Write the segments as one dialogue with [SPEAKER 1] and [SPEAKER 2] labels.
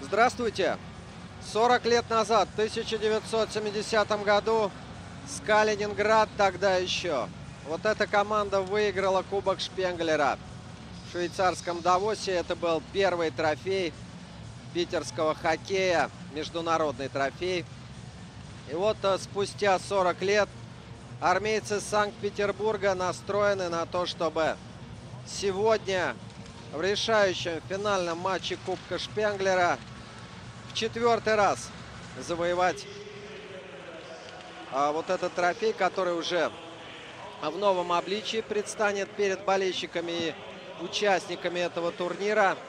[SPEAKER 1] Здравствуйте! 40 лет назад, в 1970 году, СКА Ленинград тогда еще. Вот эта команда выиграла Кубок Шпенглера в швейцарском Давосе. Это был первый трофей питерского хоккея, международный трофей. И вот спустя 40 лет армейцы Санкт-Петербурга настроены на то, чтобы сегодня в решающем финальном матче Кубка Шпенглера в 4-й раз завоевать вот этот трофей, который уже в новом обличии предстанет перед болельщиками и участниками этого турнира.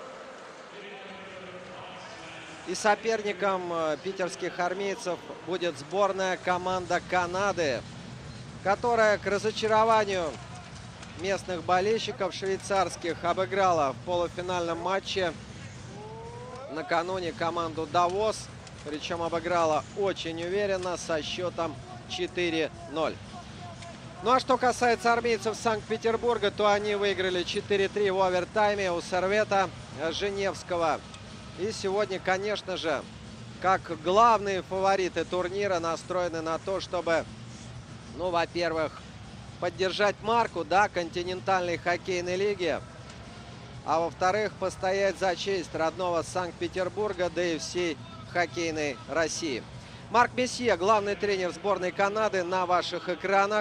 [SPEAKER 1] И соперником питерских армейцев будет сборная команда Канады, которая, к разочарованию местных болельщиков швейцарских, обыграла в полуфинальном матче накануне команду Давос. Причем обыграла очень уверенно со счетом 4-0. Ну а что касается армейцев Санкт-Петербурга, то они выиграли 4-3 в овертайме у Сервета Женевского. И сегодня, конечно же, как главные фавориты турнира, настроены на то, чтобы, ну, во-первых, поддержать марку, да, континентальной хоккейной лиги, а во-вторых, постоять за честь родного Санкт-Петербурга, да и всей хоккейной России. Марк Месье, главный тренер сборной Канады, на ваших экранах.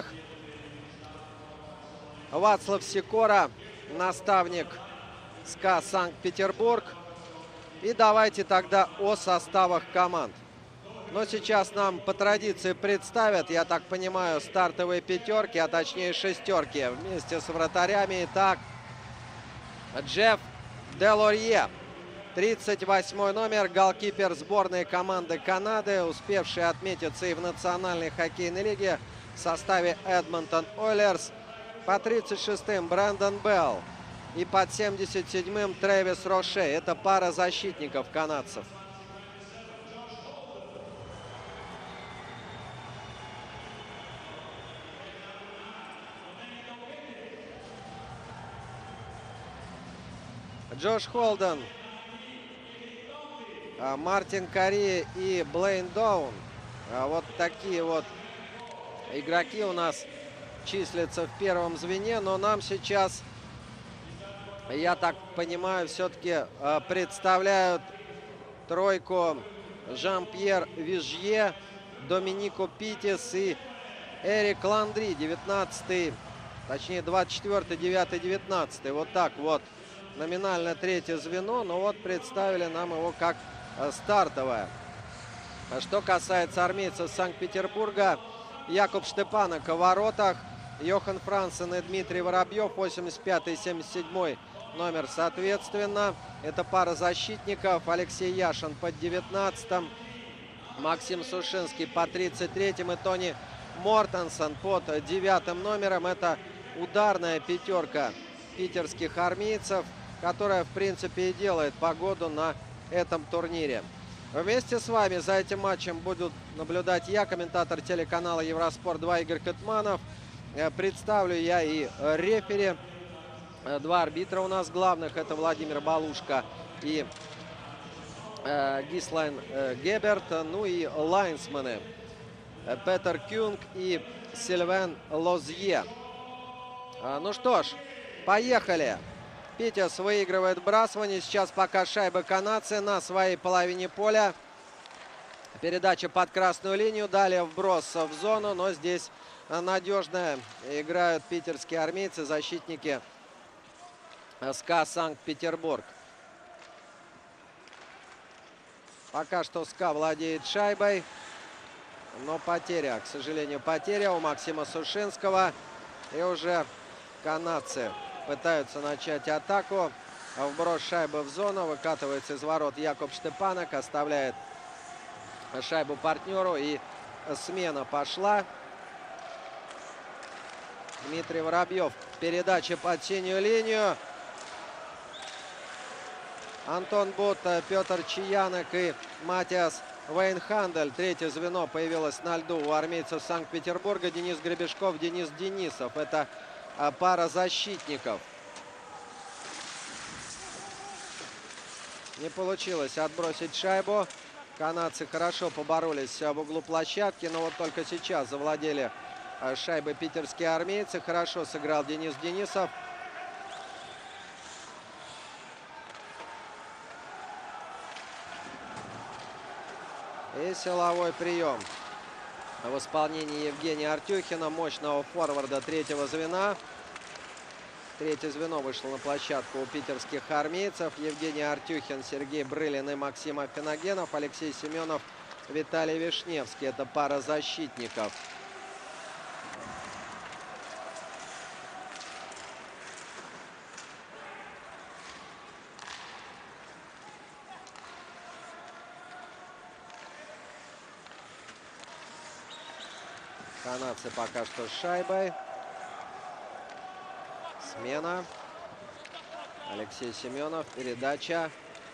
[SPEAKER 1] Вацлав Сикора, наставник СКА Санкт-Петербург. И давайте тогда о составах команд. Но сейчас нам по традиции представят, я так понимаю, стартовые пятерки, а точнее шестерки вместе с вратарями. Итак, Джефф Делорье, 38 номер, голкипер сборной команды Канады, успевший отметиться и в национальной хоккейной лиге в составе Эдмонтон Ойлерс. По 36-м Брэндон Белл и под 77-м Трэвис Роше. Это пара защитников канадцев. Джош Холден, Мартин Карри и Блейн Доун. Вот такие вот игроки у нас числятся в первом звене. Но нам сейчас, я так понимаю, все-таки представляют тройку Жан-Пьер Вижье, Доминико Питис и Эрик Ландри, 19-й, точнее 24-й, 9-й, 19-й. Вот так вот. Номинально третье звено, но вот представили нам его как стартовое. А что касается армейцев Санкт-Петербурга, Якуб Штепанок в воротах, Йохан Франсен и Дмитрий Воробьев, 85 и 77 номер соответственно. Это пара защитников. Алексей Яшин под 19-м, Максим Сушинский по 33-м и Тони Мортенсон под 9-м номером. Это ударная пятерка питерских армейцев, которая, в принципе, и делает погоду на этом турнире. Вместе с вами за этим матчем буду наблюдать я, комментатор телеканала Евроспорт 2 Игорь Кытманов. Представлю я и рефери. Два арбитра у нас главных. Это Владимир Балушка и Гислайн Геберт. Ну и лайнсмены Петер Кюнг и Сильвен Лозье. Ну что ж, поехали. Питерс выигрывает вбрасывание. Сейчас пока шайба канадцы на своей половине поля. Передача под красную линию. Далее вброс в зону. Но здесь надежно играют питерские армейцы, защитники СКА Санкт-Петербург. Пока что СКА владеет шайбой. Но потеря, к сожалению, потеря у Максима Сушинского. И уже канадцы пытаются начать атаку. Вброс шайбы в зону. Выкатывается из ворот Якуб Штепанок. Оставляет шайбу партнеру. И смена пошла. Дмитрий Воробьев. Передача под синюю линию. Антон Бут, Петр Чаянок и Матиас Вейнхандель. Третье звено появилось на льду у армейцев Санкт-Петербурга. Денис Гребешков, Денис Денисов. Это пара защитников. Не получилось отбросить шайбу. Канадцы хорошо поборолись в углу площадки, но вот только сейчас завладели шайбой питерские армейцы. Хорошо сыграл Денис Денисов. И силовой прием в исполнении Евгения Артюхина, мощного форварда третьего звена. Третье звено вышло на площадку у питерских армейцев. Евгений Артюхин, Сергей Брылин и Максим Афиногенов. Алексей Семенов, Виталий Вишневский. Это пара защитников. Канадцы пока что с шайбой. Смена. Алексей Семенов. Передача.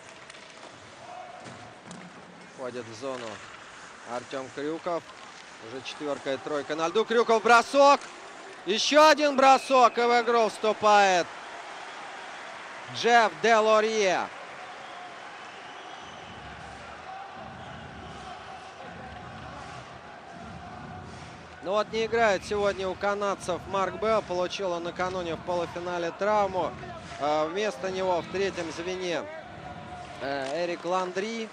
[SPEAKER 1] Входит в зону Артем Крюков. Уже четверка и тройка на льду. Крюков бросок. Еще один бросок. И в игру вступает Джефф Делорье. Ну вот не играет сегодня у канадцев Марк Белл. Получил он накануне в полуфинале травму. Вместо него в третьем звене Эрик Ландри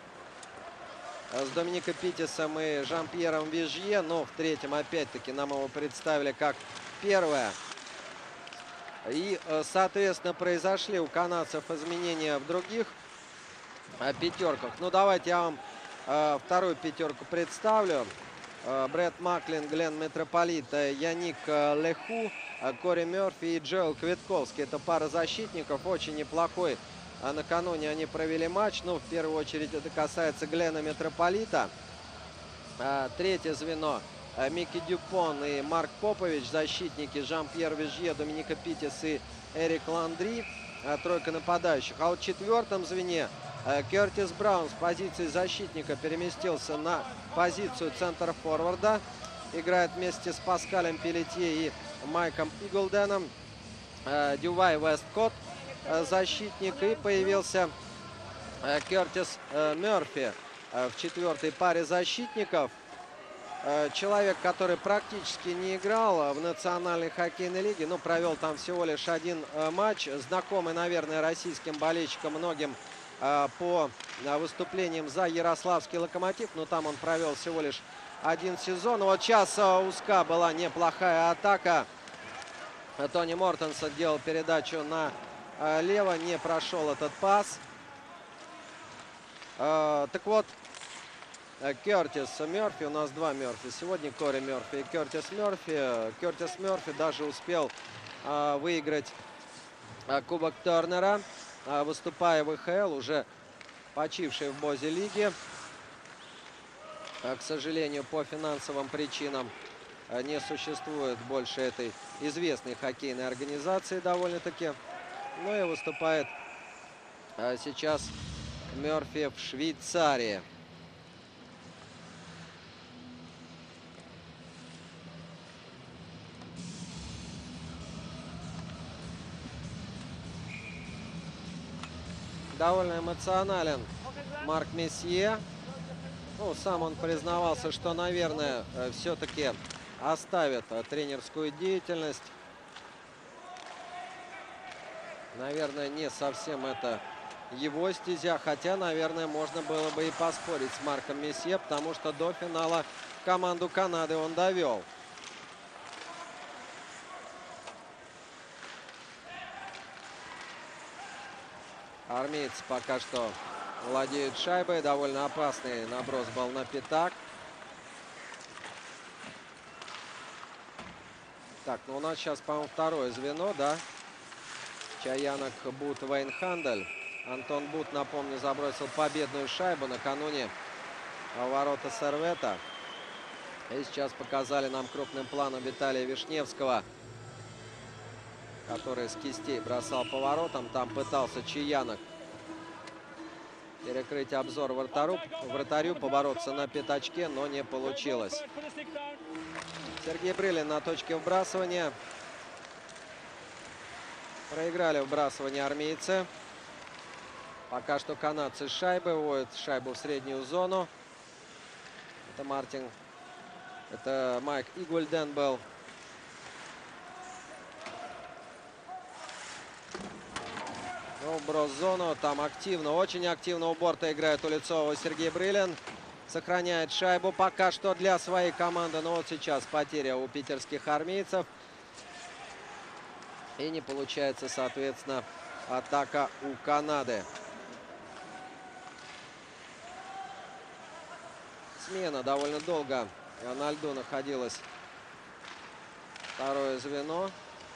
[SPEAKER 1] с Доминико Питтисом и Жан-Пьером Вижье. Но в третьем опять-таки нам его представили как первое. И, соответственно, произошли у канадцев изменения в других пятерках. Ну давайте я вам вторую пятерку представлю. Брэд Маклин, Глен Метрополит, Яник Леху, Кори Мерфи и Джоэл Квитковский. Это пара защитников, очень неплохой. Накануне они провели матч. Ну, в первую очередь это касается Глена Метрополита. Третье звено Микки Дюпон и Марк Попович. Защитники Жан-Пьер Вижье, Доминико Питтис и Эрик Ландри. Тройка нападающих. А вот в четвертом звене Кертис Браун с позиции защитника переместился на позицию центр-форварда. Играет вместе с Паскалем Пелетье и Майком Иглденом. Дювай Весткотт защитник. И появился Кертис Мерфи в четвертой паре защитников. Человек, который практически не играл в национальной хоккейной лиге. Ну, провел там всего лишь один матч. Знакомый, наверное, российским болельщикам многим по выступлениям за Ярославский Локомотив. Но там он провел всего лишь один сезон. Вот сейчас узка была неплохая атака. Тони Мортенсон делал передачу налево. Не прошел этот пас. Так вот, Кертис Мерфи. У нас два Мерфи. Сегодня Кори Мерфи и Кертис Мерфи. Кертис Мерфи даже успел выиграть Кубок Тернера, выступая в ИХЛ, уже почивший в Бозе лиге. К сожалению, по финансовым причинам не существует больше этой известной хоккейной организации довольно-таки. Ну и выступает сейчас Мерфи в Швейцарии. Довольно эмоционален Марк Месье. Ну, сам он признавался, что, наверное, все-таки оставит тренерскую деятельность. Наверное, не совсем это его стезя. Хотя, наверное, можно было бы и поспорить с Марком Месье, потому что до финала команду Канады он довел. Армейцы пока что владеют шайбой. Довольно опасный наброс был на пятак. Так, ну у нас сейчас, по-моему, второе звено, да? Чаянок, Бут, Вейн Хандель. Антон Бут, напомню, забросил победную шайбу накануне в ворота Сервета. И сейчас показали нам крупным планом Виталия Вишневского, который с кистей бросал по воротам. Там пытался Чаянок перекрыть обзор вратарю, побороться на пятачке, но не получилось. Сергей Брылин на точке вбрасывания. Проиграли вбрасывание армейцы. Пока что канадцы с шайбы вводят шайбу в среднюю зону. Это Майк Игульден был. Ну, брос в зону. Там активно, очень активно у борта играет Улицова Сергей Брылин. Сохраняет шайбу пока что для своей команды. Но вот сейчас потеря у питерских армейцев. И не получается, соответственно, атака у Канады. Смена довольно долго на льду находилась. Второе звено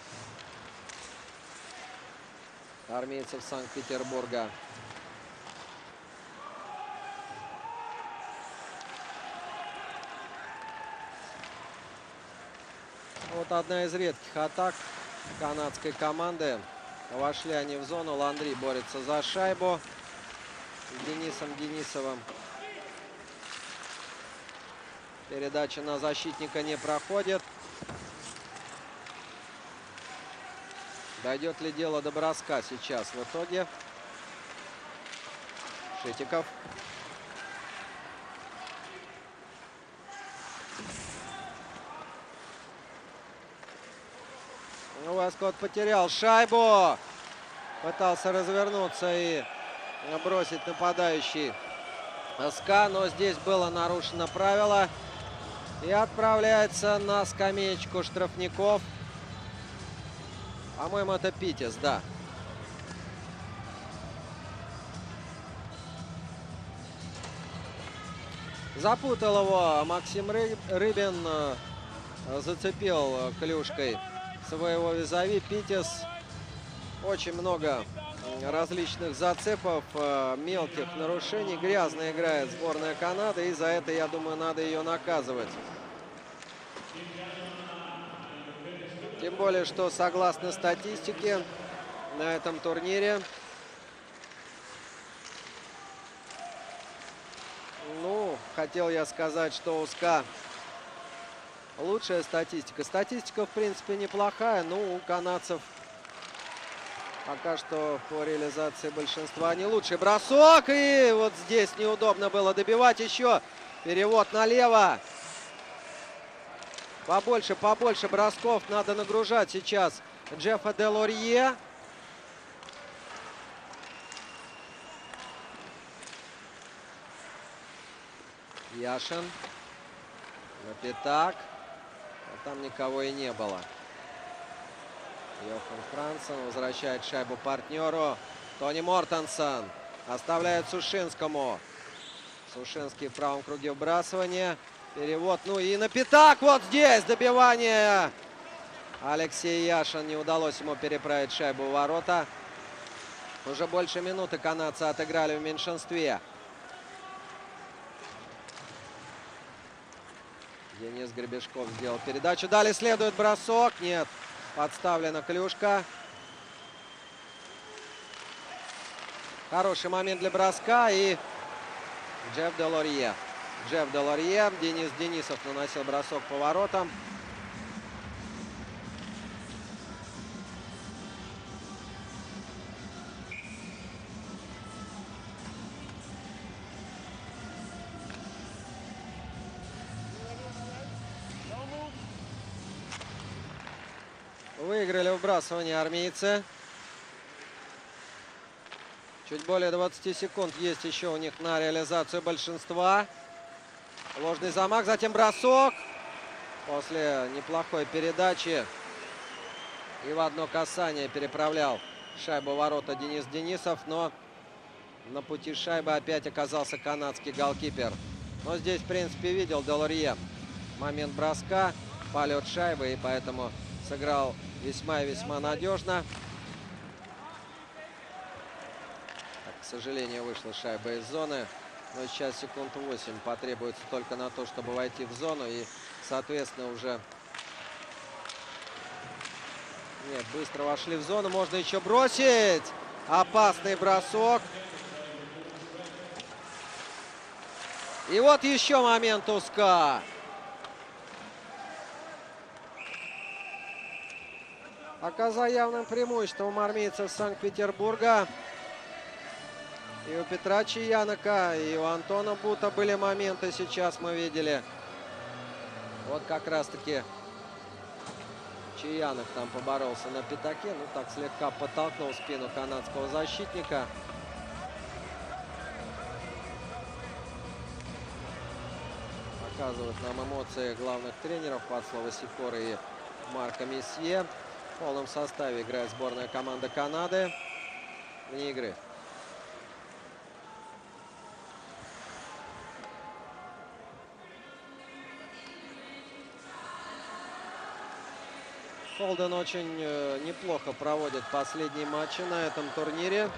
[SPEAKER 1] армейцев Санкт-Петербурга. Вот одна из редких атак канадской команды. Вошли они в зону. Ландри борется за шайбу с Денисом Денисовым. Передача на защитника не проходит. Дойдет ли дело до броска сейчас в итоге? Шитиков. Васкот потерял шайбу. Пытался развернуться и бросить нападающий СКА. Но здесь было нарушено правило. И отправляется на скамеечку штрафников. По-моему, это Питес, да. Запутал его Максим Рыбин. Зацепил клюшкой своего визави. Питес. Очень много различных зацепов, мелких нарушений. Грязно играет сборная Канады. И за это, я думаю, надо ее наказывать. Тем более, что согласно статистике на этом турнире, ну, хотел я сказать, что у СКА лучшая статистика. Статистика, в принципе, неплохая, но у канадцев пока что по реализации большинства не лучший бросок. И вот здесь неудобно было добивать. Еще перевод налево. Побольше бросков надо нагружать сейчас Джеффа Делорье. Яшин. На пятак. А там никого и не было. Йохан Франсен возвращает шайбу партнеру. Тони Мортенсон оставляет Сушинскому. Сушинский в правом круге вбрасывания. Перевод. Ну и на пятак вот здесь добивание. Алексей Яшин. Не удалось ему переправить шайбу в ворота. Уже больше минуты канадцы отыграли в меньшинстве. Денис Гребешков сделал передачу. Далее следует бросок. Нет. Подставлена клюшка. Хороший момент для броска. И Джефф Делорье. Джефф Делорье. Денис Денисов наносил бросок по воротам. Выиграли выбрасывание армейцы. Чуть более 20 секунд есть еще у них на реализацию большинства. Ложный замах, затем бросок. После неплохой передачи и в одно касание переправлял шайбу в ворота Денис Денисов. Но на пути шайбы опять оказался канадский голкипер. Но здесь, в принципе, видел Делорье момент броска, полет шайбы, и поэтому сыграл весьма и весьма надежно. Так, к сожалению, вышла шайба из зоны. Но сейчас секунд 8 потребуется только на то, чтобы войти в зону. И, соответственно, уже... Нет, быстро вошли в зону. Можно еще бросить. Опасный бросок. И вот еще момент у СКА. Пока за явным преимуществом армейцев Санкт-Петербурга. И у Петра Чиянока, и у Антона Бута были моменты, сейчас мы видели. Вот как раз-таки Чиянок там поборолся на пятаке. Ну, так слегка подтолкнул спину канадского защитника. Показывают нам эмоции главных тренеров Вацлава Сикора и Марка Месье. В полном составе играет сборная команда Канады вне игры. Холден очень неплохо проводит последние матчи на этом турнире.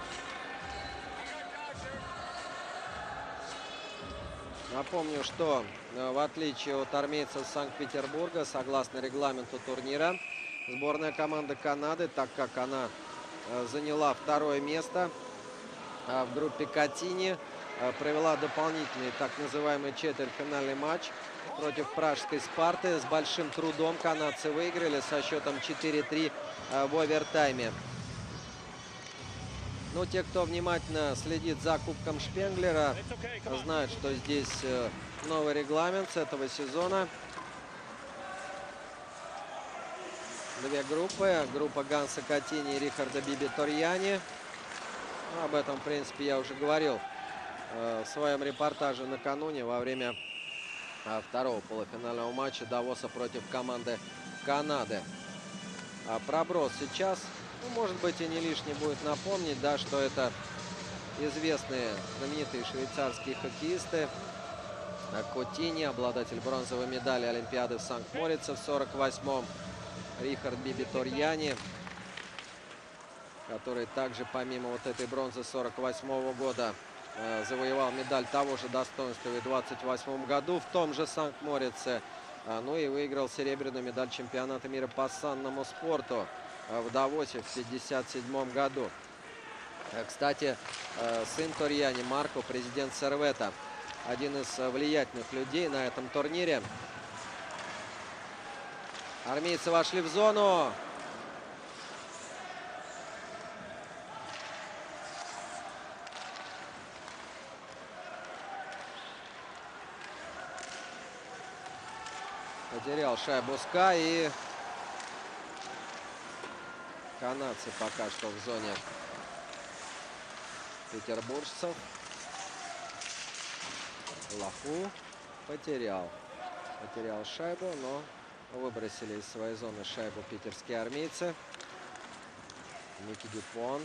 [SPEAKER 1] Напомню, что в отличие от армейцев Санкт-Петербурга, согласно регламенту турнира, сборная команда Канады, так как она заняла второе место в группе Катини, провела дополнительный так называемый четвертьфинальный матч против пражской Спарты. С большим трудом канадцы выиграли со счетом 4-3 в овертайме. Ну, те, кто внимательно следит за Кубком Шпенглера, знают, что здесь новый регламент с этого сезона. Две группы. Группа Ганса Катини и Рихарда Биби-Торьяни. Об этом, в принципе, я уже говорил в своем репортаже накануне во время второго полуфинального матча Давоса против команды Канады. Проброс сейчас, ну, может быть, и не лишне будет напомнить, да, что это известные, знаменитые швейцарские хоккеисты. Котини, обладатель бронзовой медали Олимпиады в Санкт-Морице в 48-м. Рихард Биби-Торьяни, который также, помимо вот этой бронзы 48-го года, завоевал медаль того же достоинства и в 28-м году в том же Санкт-Морице. Ну и выиграл серебряную медаль чемпионата мира по санному спорту в Давосе в 1957 году. Кстати, сын Торьяни, Марко, президент Сервета, один из влиятельных людей на этом турнире. Армейцы вошли в зону. Потерял шайбу Ска, и канадцы пока что в зоне петербуржцев. Лаху потерял шайбу, но выбросили из своей зоны шайбу питерские армейцы. Микки Дюпон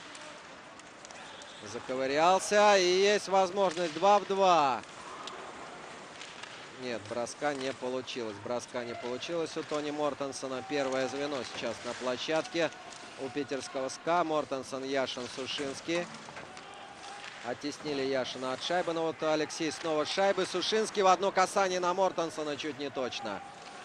[SPEAKER 1] заковырялся, и есть возможность 2 в 2. Нет, броска не получилось. У Тони Мортенсона. Первое звено сейчас на площадке у питерского СКА. Мортенсон, Яшин, Сушинский. Оттеснили Яшина от шайбы. Но вот Алексей снова с шайбы. Сушинский в одно касание на Мортенсона. Чуть не точно.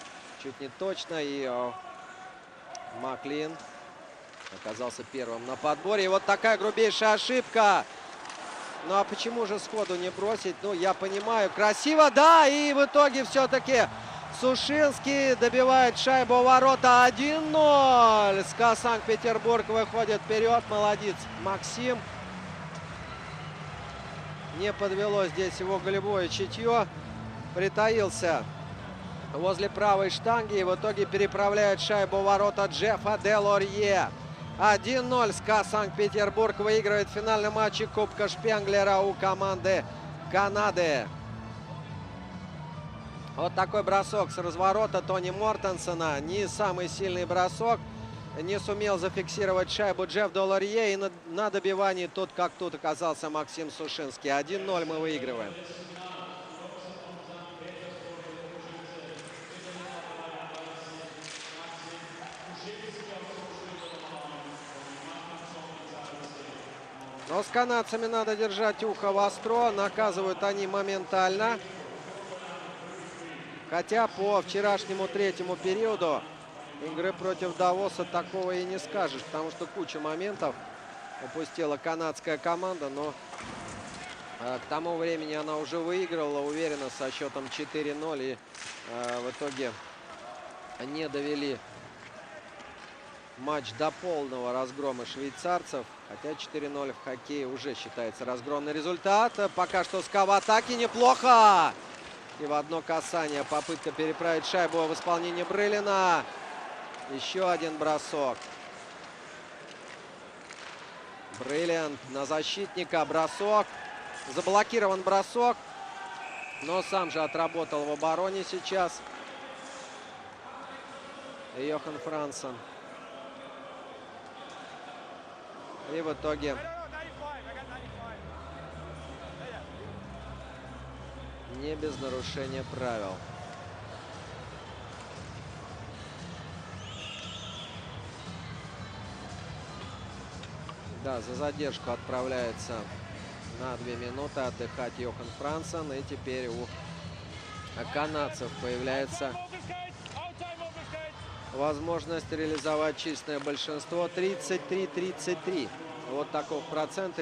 [SPEAKER 1] И Маклин оказался первым на подборе. И вот такая грубейшая ошибка. Ну а почему же сходу не бросить? Ну, я понимаю. Красиво, да. И в итоге все-таки Сушинский добивает шайбу у ворота. 1-0. СКА Санкт-Петербург выходит вперед. Молодец Максим. Не подвело здесь его голевое чутье. Притаился возле правой штанги. И в итоге переправляет шайбу у ворота Джеффа Делорье. 1-0. СКА Санкт-Петербург выигрывает в финальном матче Кубка Шпенглера у команды Канады. Вот такой бросок с разворота Тони Мортенсона. Не самый сильный бросок. Не сумел зафиксировать шайбу Джефф Делорье. И на добивании тут как тут оказался Максим Сушинский. 1-0 мы выигрываем. Но с канадцами надо держать ухо востро. Наказывают они моментально. Хотя по вчерашнему третьему периоду игры против Давоса такого и не скажешь. Потому что кучу моментов упустила канадская команда. Но к тому времени она уже выиграла уверенно со счетом 4-0. И в итоге не довели матч до полного разгрома швейцарцев. Хотя 4-0 в хоккее уже считается разгромный результат. Пока что ска в атаке неплохо. И в одно касание попытка переправить шайбу в исполнении Брылина. Еще один бросок. Бриллиант на защитника. Бросок. Заблокирован бросок. Но сам же отработал в обороне сейчас Йохан Франсон. И в итоге не без нарушения правил. Да, за задержку отправляется на 2 минуты отдыхать Йохан Франсон. И теперь у канадцев появляется возможность реализовать численное большинство. 33-33. Вот такой процент,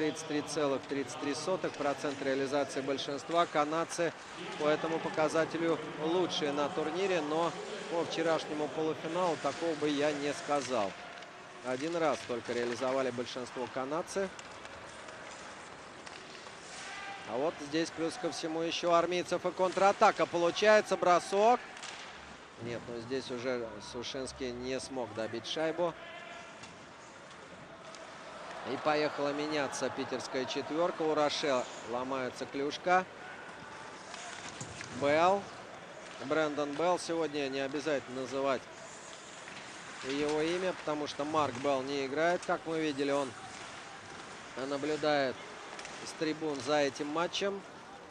[SPEAKER 1] 33,33% реализации большинства. Канадцы по этому показателю лучшие на турнире, но по вчерашнему полуфиналу такого бы я не сказал. Один раз только реализовали большинство канадцы. А вот здесь плюс ко всему еще армейцев и контратака. Получается бросок. Нет, но здесь уже Сушинский не смог добить шайбу. И поехала меняться питерская четверка. У Роше ломается клюшка. Белл. Брэндон Белл. Сегодня не обязательно называть его имя, потому что Марк Белл не играет. Как мы видели, он наблюдает с трибун за этим матчем.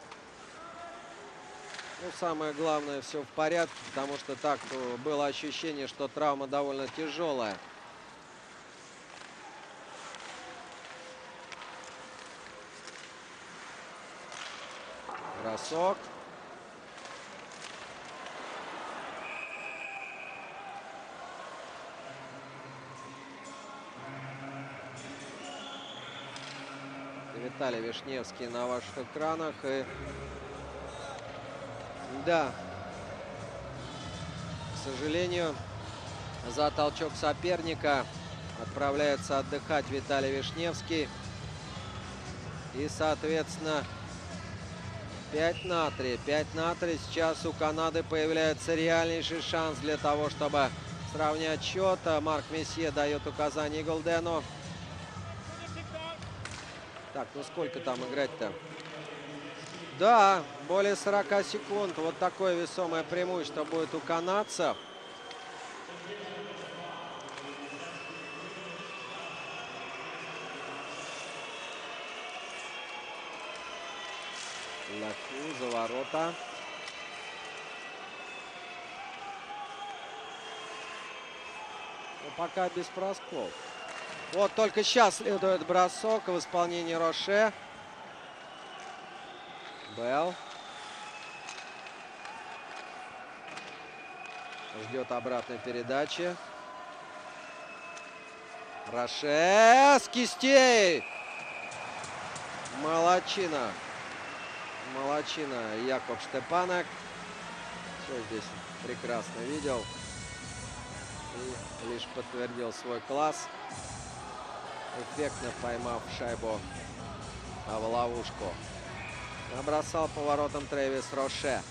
[SPEAKER 1] Ну, самое главное, все в порядке, потому что так было ощущение, что травма довольно тяжелая. Бросок. Виталий Вишневский на ваших экранах. И да, к сожалению, за толчок соперника отправляется отдыхать Виталий Вишневский. И, соответственно, 5-3. 5-3. Сейчас у Канады появляется реальнейший шанс для того, чтобы сравнять счет. Марк Месье дает указание Голдену. Так, ну сколько там играть-то? Да, более 40 секунд. Вот такое весомое преимущество будет у канадцев. Лаку за ворота. Но пока без бросков. Вот только сейчас следует бросок в исполнении Роше. Белл. Ждет обратной передачи. Роше с кистей. Молодчина. Молодчина Якоб Штепанек. Все здесь прекрасно видел. И лишь подтвердил свой класс, эффектно поймав шайбу в ловушку. Набросал поворотом Трэвис Роше.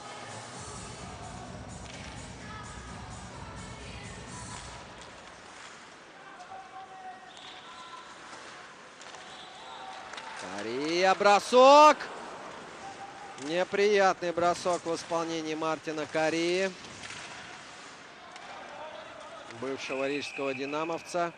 [SPEAKER 1] Кария, бросок! Неприятный бросок в исполнении Мартина Карии, бывшего рижского динамовца.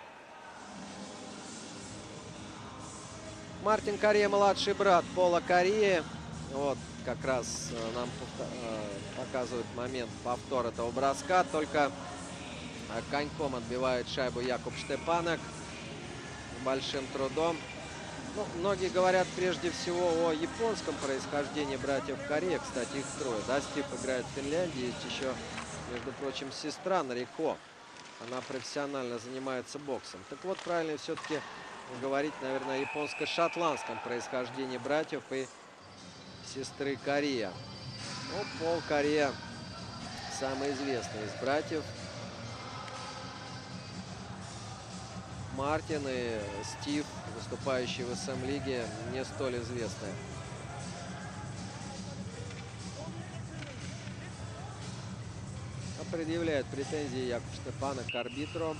[SPEAKER 1] Мартин Кария — младший брат Пола Карии. Вот как раз нам показывает момент повтора этого броска. Только коньком отбивает шайбу Якоб Штепанек большим трудом. Ну, многие говорят прежде всего о японском происхождении братьев Кария. Кстати, их трое. Да, Стив играет в Финляндии. Есть еще, между прочим, сестра Нарико. Она профессионально занимается боксом. Так вот, правильно все-таки говорить, наверное, о японско-шотландском происхождении братьев и сестры Кария. Ну, Пол Кария самый известный из братьев. Мартин и Стив, выступающие в СМ-лиге, не столь известные. Предъявляет претензии Якуб Штепанек к арбитру.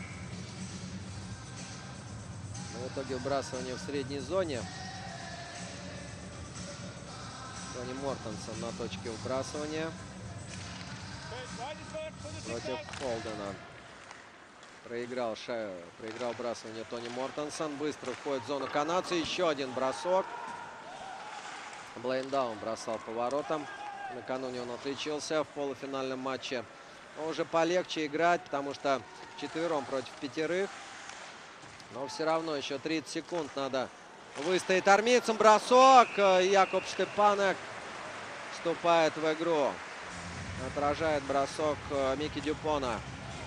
[SPEAKER 1] Но в итоге выбрасывание в средней зоне. Тони Мортенсон на точке выбрасывания против Холдена. Проиграл выбрасывание Тони Мортенсон. Быстро входит в зону канадца. Еще один бросок. Блейндаун бросал по воротам. Накануне он отличился в полуфинальном матче. Но уже полегче играть, потому что четвером против пятерых. Но все равно еще 30 секунд надо выстоять армейцам. Бросок. Якуб Штепанек вступает в игру. Отражает бросок Микки Дюпона.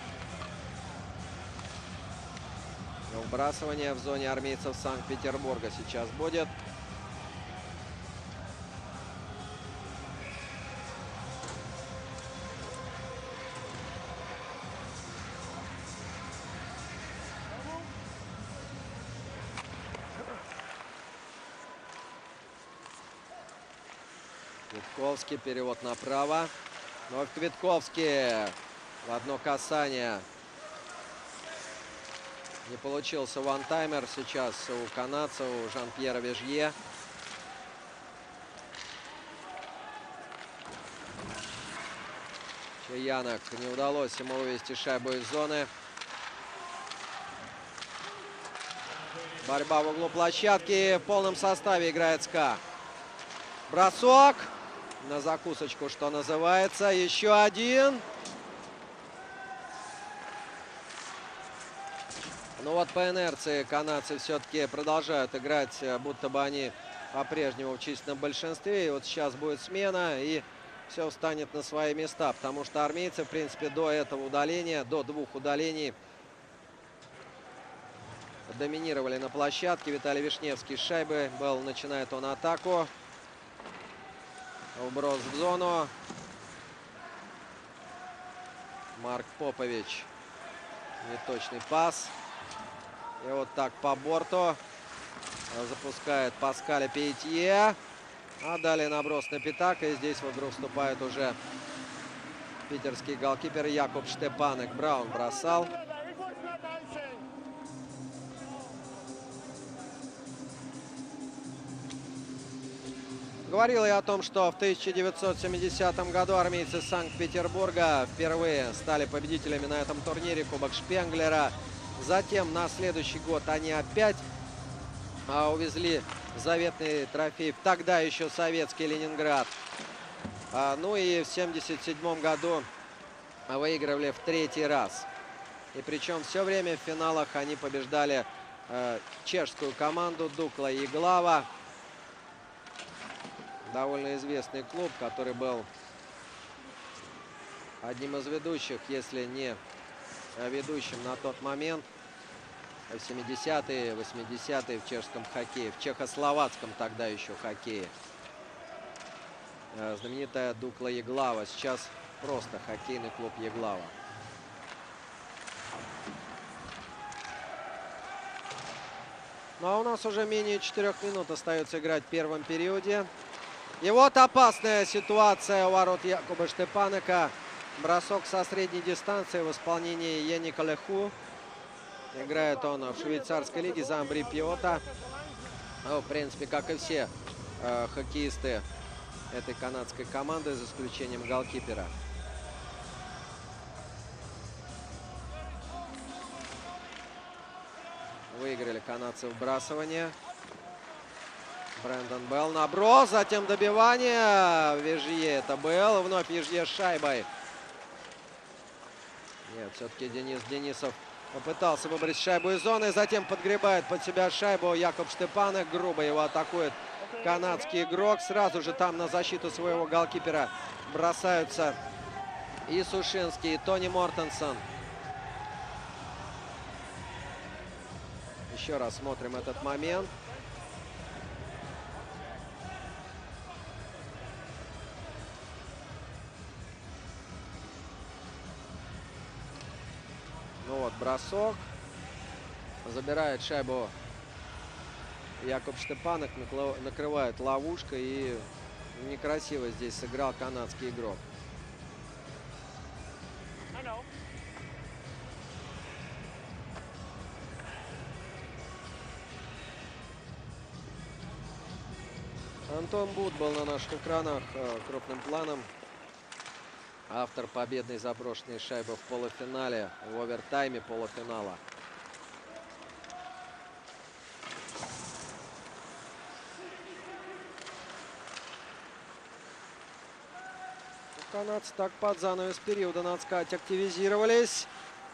[SPEAKER 1] Вбрасывание в зоне армейцев Санкт-Петербурга сейчас будет. Квитковский, перевод направо. Вновь Квитковский. В одно касание. Не получился вантаймер сейчас у канадца, у Жан-Пьера Вежье. Чаянок, не удалось ему вывести шайбу из зоны. Борьба в углу площадки. В полном составе играет СКА. Бросок. На закусочку, что называется. Еще один. Ну вот по инерции канадцы все-таки продолжают играть, будто бы они по-прежнему в численном большинстве. И вот сейчас будет смена, и все встанет на свои места. Потому что армейцы, в принципе, до этого удаления, до двух удалений, доминировали на площадке. Виталий Вишневский с шайбы был. Начинает он атаку. Вброс в зону. Марк Попович. Неточный пас. И вот так по борту запускает Паскаля Пейтье. А далее наброс на пятак. И здесь в игру вступает уже питерский голкипер Якуб Штепанек. Браун бросал. Говорил я о том, что в 1970 году армейцы Санкт-Петербурга впервые стали победителями на этом турнире. Кубок Шпенглера. Затем на следующий год они опять увезли заветный трофей. Тогда еще советский Ленинград. Ну и в 1977 году выигрывали в третий раз. И причем все время в финалах они побеждали чешскую команду Дукла Еглава. Довольно известный клуб, который был одним из ведущих, если не ведущим на тот момент, в 70-е, 80-е в чешском хоккее, в чехословацком тогда еще хоккее. Знаменитая Дукла Еглава, сейчас просто хоккейный клуб Еглава. Ну а у нас уже менее 4 минут остается играть в первом периоде. И вот опасная ситуация у ворот Якуба Штепанека. Бросок со средней дистанции в исполнении Яника Леху. Играет он в швейцарской лиге за Амбри Пиота. Ну, в принципе, как и все хоккеисты этой канадской команды, за исключением голкипера. Выиграли канадцы вбрасывание. Брэндон Белл наброс, затем добивание. Вежье это был. Вновь Вежье с шайбой. Нет, все-таки Денисов попытался выбрать шайбу из зоны. Затем подгребает под себя шайбу Якуб Штепанек. Грубо его атакует канадский игрок. Сразу же там на защиту своего голкипера бросаются и Сушинский, и Тони Мортенсон. Еще раз смотрим этот момент. Ну вот бросок. Забирает шайбу Якуб Штепанек, накрывает ловушкой, и некрасиво здесь сыграл канадский игрок. Антон Бут был на наших экранах крупным планом. Автор победной заброшенной шайбы в полуфинале, в овертайме полуфинала. Канадцы так под занавес периода, надо сказать, активизировались.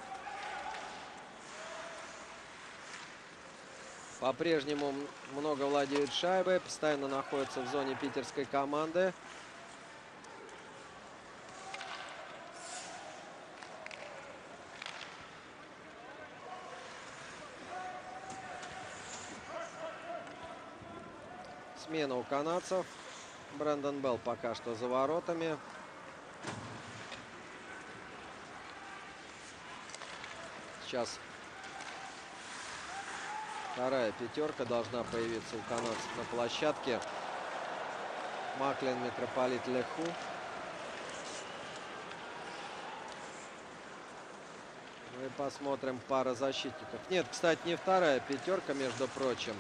[SPEAKER 1] По-прежнему много владеют шайбой, постоянно находятся в зоне питерской команды. Смена у канадцев. Брэндон Белл пока что за воротами. Сейчас вторая пятерка должна появиться у канадцев на площадке. Маклин, Митрополит, Леху. Ну и посмотрим пара защитников. Нет, кстати, не вторая пятерка, между прочим.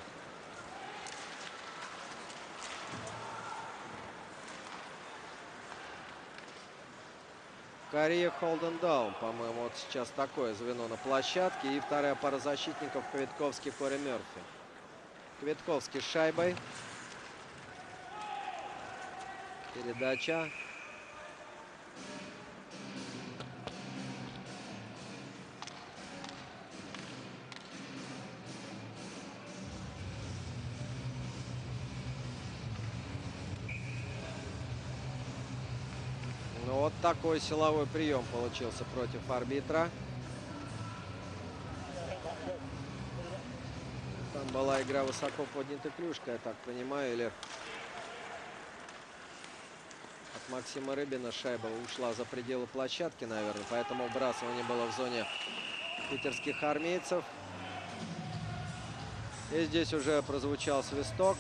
[SPEAKER 1] Корея Холдендаун, по-моему, вот сейчас такое звено на площадке. И вторая пара защитников Квитковский, Кори Мерфи. Квитковский с шайбой. Передача. Ну, вот такой силовой прием получился против арбитра. Там была игра высоко поднятой клюшкой, я так понимаю, или от Максима Рыбина шайба ушла за пределы площадки, наверное, поэтому вбрасывание было в зоне питерских армейцев. И здесь уже прозвучал свисток.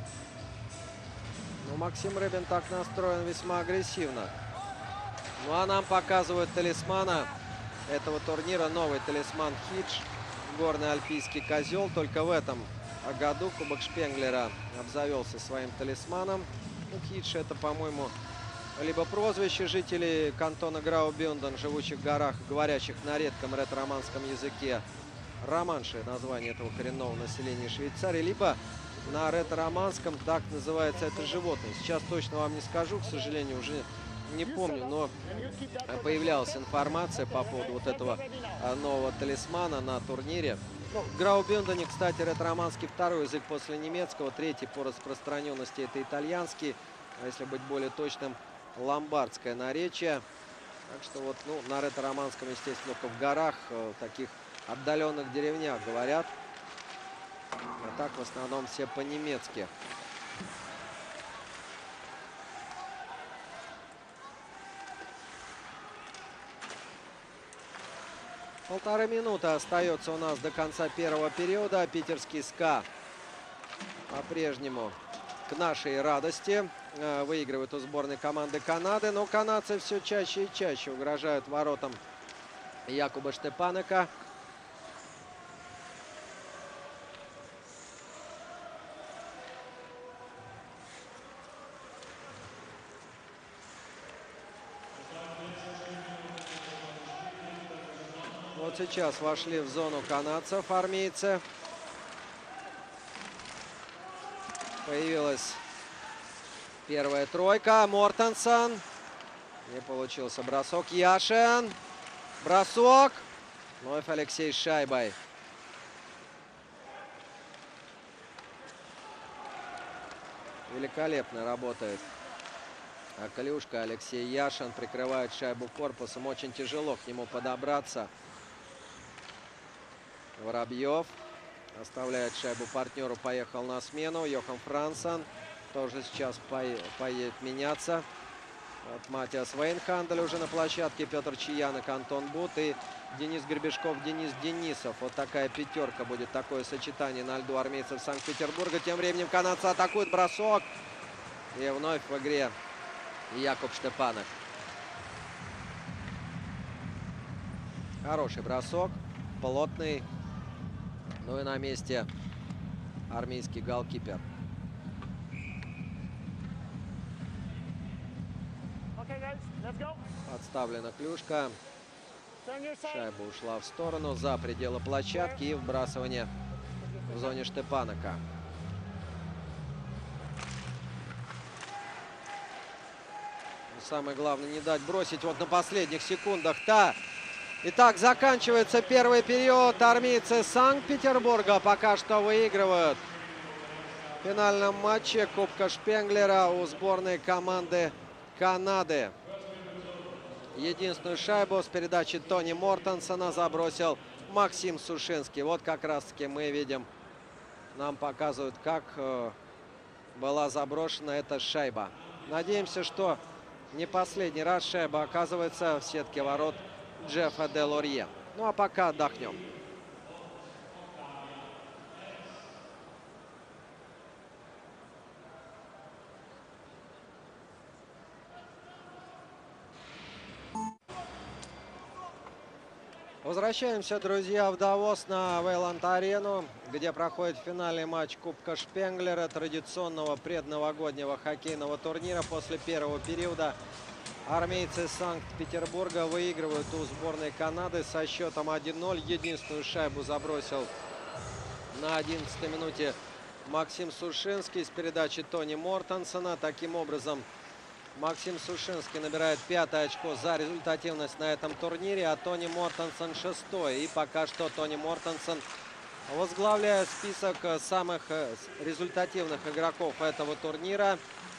[SPEAKER 1] Но Максим Рыбин так настроен весьма агрессивно. Ну а нам показывают талисмана этого турнира. Новый талисман Хидж. Горный альпийский козел. Только в этом году Кубок Шпенглера обзавелся своим талисманом. Ну, Хидж — это, по-моему, либо прозвище жителей кантона Граубюнден, живущих в горах, говорящих на редком ретро-романском языке. Романшее название этого коренного населения Швейцарии, либо на ретро-романском так называется это животное. Сейчас точно вам не скажу, к сожалению, уже не помню, но появлялась информация по поводу вот этого нового талисмана на турнире. Ну, в Граубюндене, кстати, ретро-романский второй язык после немецкого, третий по распространенности это итальянский, а если быть более точным, ломбардское наречие. Так что вот, ну, на ретро-романском, естественно, только в горах, в таких отдаленных деревнях говорят. А так в основном все по-немецки. Полторы минуты остается у нас до конца первого периода. Питерский СКА по-прежнему к нашей радости выигрывает у сборной команды Канады. Но канадцы все чаще и чаще угрожают воротам Якуба Штепанека. Вот сейчас вошли в зону канадцев армейцы. Появилась первая тройка. Мортенсон. Не получился бросок. Яшин. Бросок. Вновь Алексей с шайбой. Великолепно работает клюшка. Алексей Яшин прикрывает шайбу корпусом. Очень тяжело к нему подобраться. Воробьев оставляет шайбу партнеру, поехал на смену. Йохан Франссон тоже сейчас поедет меняться. Вот Матиас Вейнхандель уже на площадке, Петр Чаянок, Антон Бут и Денис Гребешков, Денис Денисов. Вот такая пятерка будет, такое сочетание на льду армейцев Санкт-Петербурга. Тем временем канадцы атакуют, бросок. И вновь в игре Якуб Штепанек. Хороший бросок, плотный. Ну и на месте армейский голкипер. Подставлена клюшка. Шайба ушла в сторону, за пределы площадки и вбрасывание в зоне Штепанека. Самое главное не дать бросить вот на последних секундах. Итак, заканчивается первый период. Армейцы Санкт-Петербурга пока что выигрывают в финальном матче Кубка Шпенглера у сборной команды Канады. Единственную шайбу с передачи Тони Мортенсона забросил Максим Сушинский. Вот как раз-таки мы видим, нам показывают, как была заброшена эта шайба. Надеемся, что не последний раз шайба оказывается в сетке ворот Джеффа Делорье. Ну а пока отдохнем. Возвращаемся, друзья, в Давос на Вейланд-арену, где проходит финальный матч Кубка Шпенглера, традиционного предновогоднего хоккейного турнира. После первого периода армейцы Санкт-Петербурга выигрывают у сборной Канады со счетом 1-0. Единственную шайбу забросил на 11-й минуте Максим Сушинский с передачи Тони Мортенсона. Таким образом, Максим Сушинский набирает 5-е очко за результативность на этом турнире, а Тони Мортенсон 6-е. И пока что Тони Мортенсон возглавляет список самых результативных игроков этого турнира.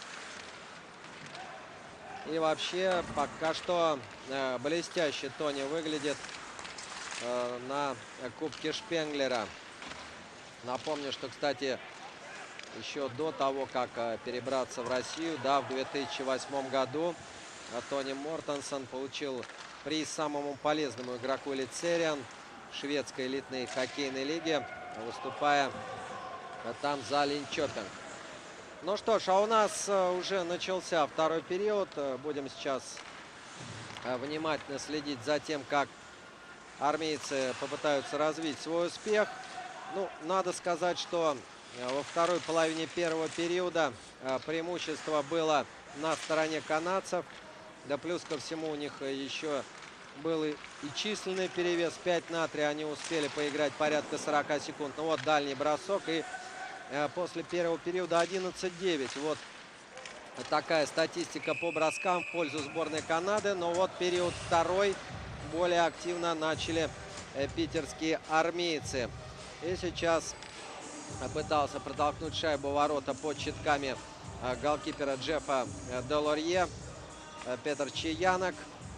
[SPEAKER 1] И вообще пока что блестяще Тони выглядит на Кубке Шпенглера. Напомню, что, кстати, еще до того, как перебраться в Россию, да, в 2008 году Тони Мортенсон получил приз самому полезному игроку Лицериан шведской элитной хоккейной лиги, выступая там за Линчопинг. Ну что ж, а у нас уже начался второй период. Будем сейчас внимательно следить за тем, как армейцы попытаются развить свой успех. Ну, надо сказать, что во второй половине первого периода преимущество было на стороне канадцев. Да плюс ко всему у них еще был и численный перевес 5-3. Они успели поиграть порядка 40 секунд. Ну вот дальний бросок. И после первого периода 11-9. Вот такая статистика по броскам в пользу сборной Канады. Но вот период второй более активно начали питерские армейцы. И сейчас пытался протолкнуть шайбу в ворота под щитками голкипера Джеффа Делорье Петр Чаянок.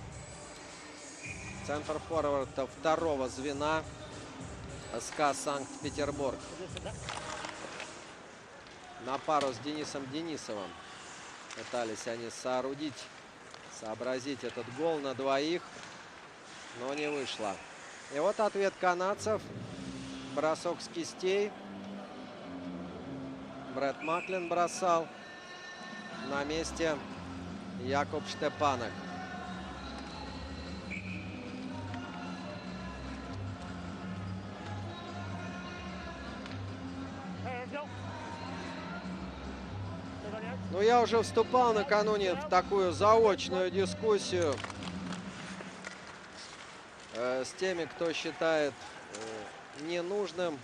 [SPEAKER 1] Центр-форвард второго звена СКА Санкт-Петербург. На пару с Денисом Денисовым пытались они сообразить этот гол на двоих, но не вышло. И вот ответ канадцев. Бросок с кистей. Брэд Маклин бросал. На месте Якуб Штепанек. Ну, я уже вступал накануне в такую заочную дискуссию с теми, кто считает ненужным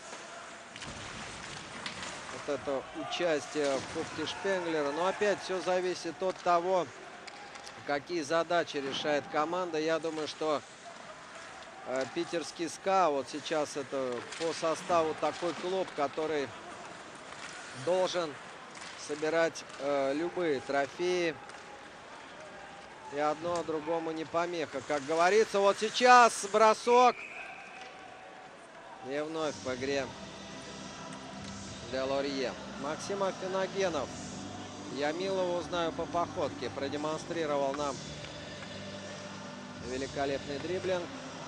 [SPEAKER 1] вот это участие в Кубке Шпенглера. Но опять все зависит от того, какие задачи решает команда. Я думаю, что питерский СКА вот сейчас это по составу такой клуб, который должен собирать любые трофеи. И одно другому не помеха, как говорится. Вот сейчас бросок. И вновь в игре Делорье. Максим Афиногенов Я Милова узнаю по походке. Продемонстрировал нам великолепный дриблинг.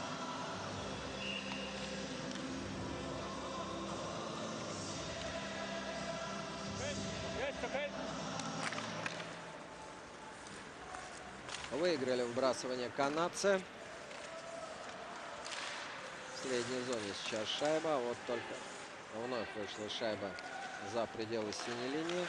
[SPEAKER 1] Выиграли выбрасывание канадцы. В средней зоне сейчас шайба. Вот только вновь вышла шайба за пределы синей линии.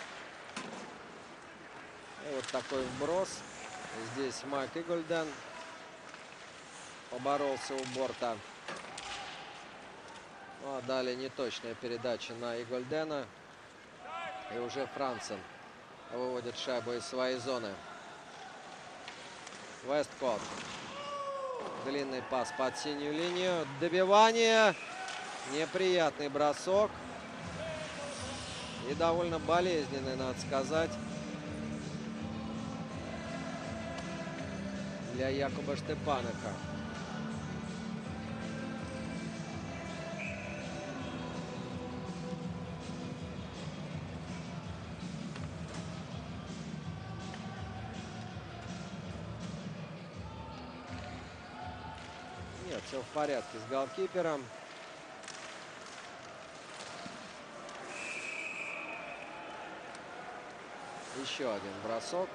[SPEAKER 1] И вот такой вброс. Здесь Майк Игольден поборолся у борта. Ну, а далее неточная передача на Игольдена. И уже Франсен выводит шайбу из своей зоны. Весткотт. Длинный пас под синюю линию. Добивание. Неприятный бросок. И довольно болезненный, надо сказать, для Якуба Штепанека. Нет, все в порядке с голкипером. Еще один бросок.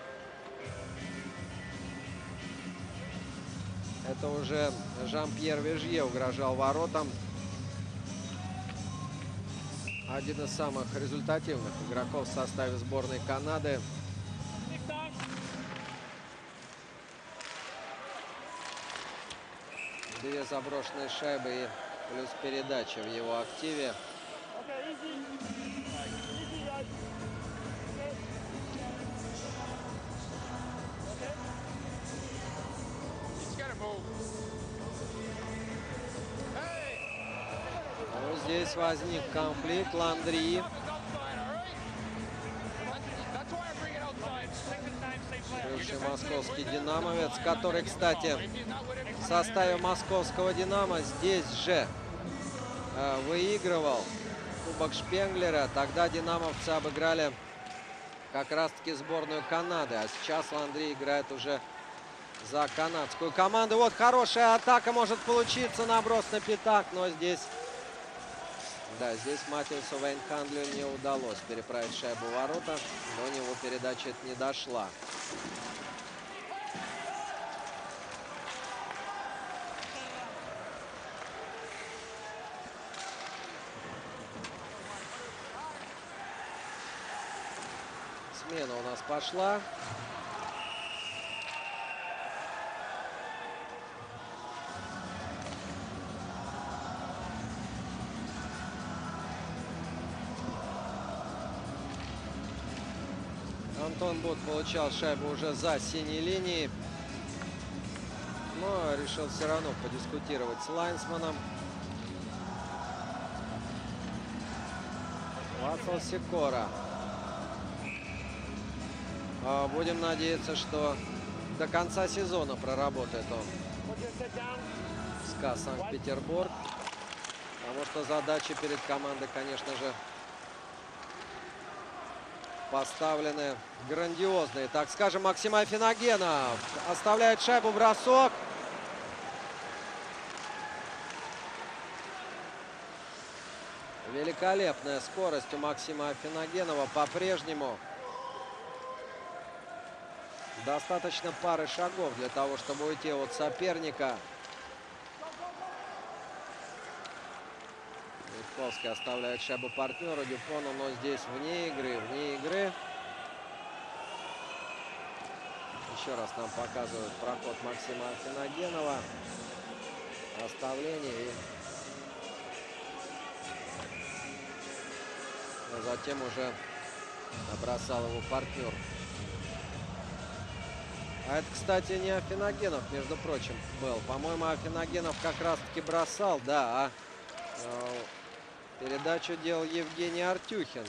[SPEAKER 1] Это уже Жан-Пьер Вежье угрожал воротам. Один из самых результативных игроков в составе сборной Канады. Две заброшенные шайбы и плюс передача в его активе. Ну, здесь возник конфликт. Ландри. Бывший московский динамовец, который, кстати, в составе московского Динамо здесь же выигрывал Кубок Шпенглера. Тогда динамовцы обыграли как раз-таки сборную Канады. А сейчас Ландри играет уже за канадскую команду. Вот хорошая атака может получиться. Наброс на пятак, но здесь... Да, здесь Матиусу Вейнхандлю не удалось переправить шайбу в ворота. До него передача не дошла. Смена у нас пошла. Антон Бут получал шайбу уже за синей линией, но решил все равно подискутировать с лайнсманом. Вацлав Сикора. Будем надеяться, что до конца сезона проработает он в СКА Санкт-Петербург. Потому что задачи перед командой, конечно же, поставлены грандиозные. Так скажем, Максим Афиногенов оставляет шайбу, бросок. Великолепная скорость у Максима Афиногенова по-прежнему. Достаточно пары шагов для того, чтобы уйти от соперника. Витковский оставляет шайбу партнеру Дюпону, но здесь вне игры. Еще раз нам показывают проход Максима Афиногенова. Оставление и затем уже бросал его партнер. А это, кстати, не Афиногенов, между прочим, был. По-моему, Афиногенов как раз-таки бросал, да, передачу делал Евгений Артюхин.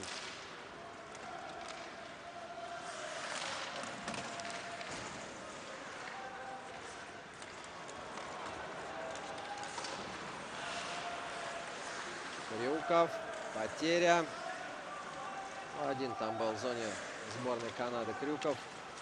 [SPEAKER 1] Крюков, потеря. Один там был в зоне сборной Канады Крюков.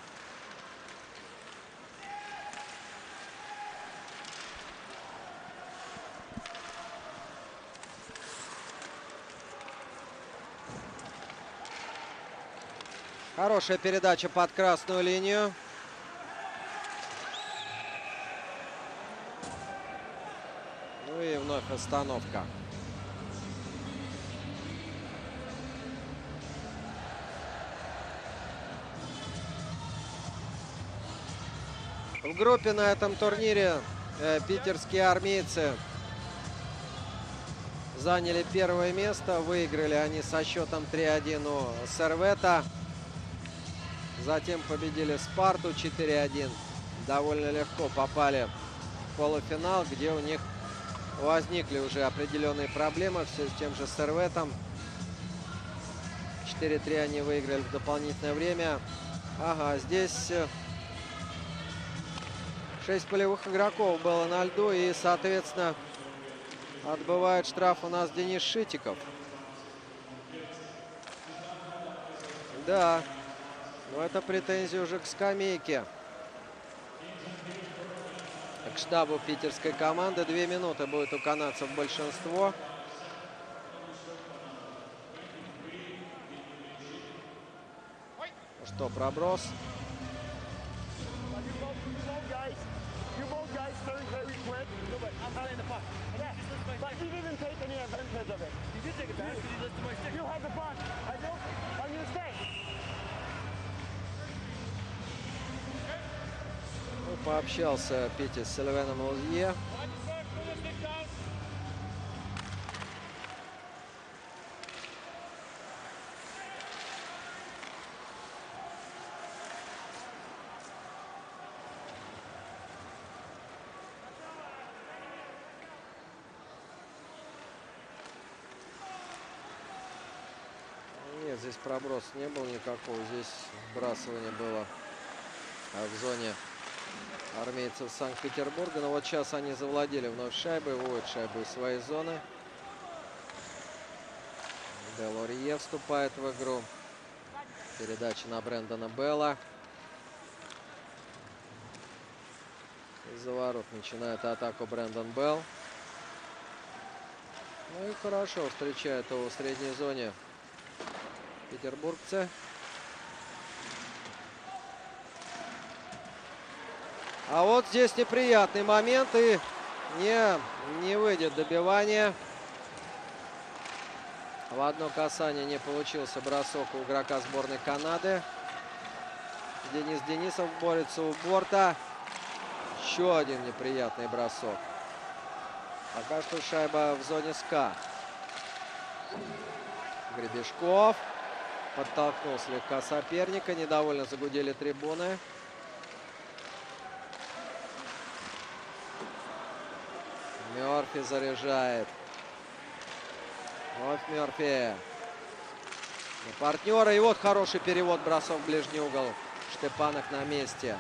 [SPEAKER 1] Хорошая передача под красную линию. Ну и вновь остановка. В группе на этом турнире питерские армейцы заняли первое место. Выиграли они со счетом 3-1 у Сервета. Затем победили Спарту 4-1. Довольно легко попали в полуфинал, где у них возникли уже определенные проблемы. Все с тем же Серветом. 4-3 они выиграли в дополнительное время. Ага, здесь 6 полевых игроков было на льду. И, соответственно, отбывает штраф у нас Денис Шитиков. Да. Но это претензии уже к скамейке. К штабу питерской команды. 2 минуты будет у канадцев большинство. Что, проброс? Пообщался Пити с Сильвеном Лузье. Нет, здесь проброса не было никакого. Здесь вбрасывание было в зоне армейцев Санкт-Петербурга. Но вот сейчас они завладели вновь шайбой, выводят шайбу из своей зоны. Делорье вступает в игру. Передача на Брэндона Белла. Из-за ворот начинает атаку Брэндон Белл. Ну и хорошо встречает его в средней зоне петербургцы. А вот здесь неприятный момент, и не выйдет добивание. В одно касание не получился бросок у игрока сборной Канады. Денис Денисов борется у борта. Еще один неприятный бросок. Пока что шайба в зоне СКА. Гребешков подтолкнул слегка соперника. Недовольно загудели трибуны. Мерфи заряжает. Вновь Мерфи. Партнера. И вот хороший перевод. Бросок в ближний угол. Штепанов на месте.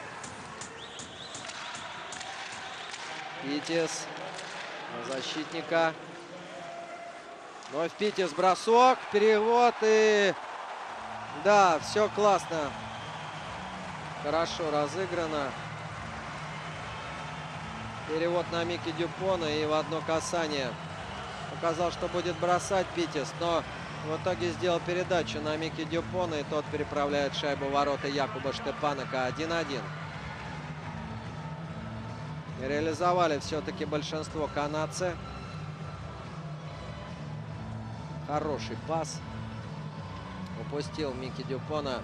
[SPEAKER 1] Питис. На защитника. Вновь Питис. Бросок. Перевод. И да, все классно. Хорошо разыграно. Перевод на Микки Дюпона и в одно касание. Показал, что будет бросать Питис, но в итоге сделал передачу на Микки Дюпона, и тот переправляет шайбу в ворота Якуба Штепанака. 1-1. Реализовали все-таки большинство канадцы. Хороший пас. Упустил Микки Дюпона.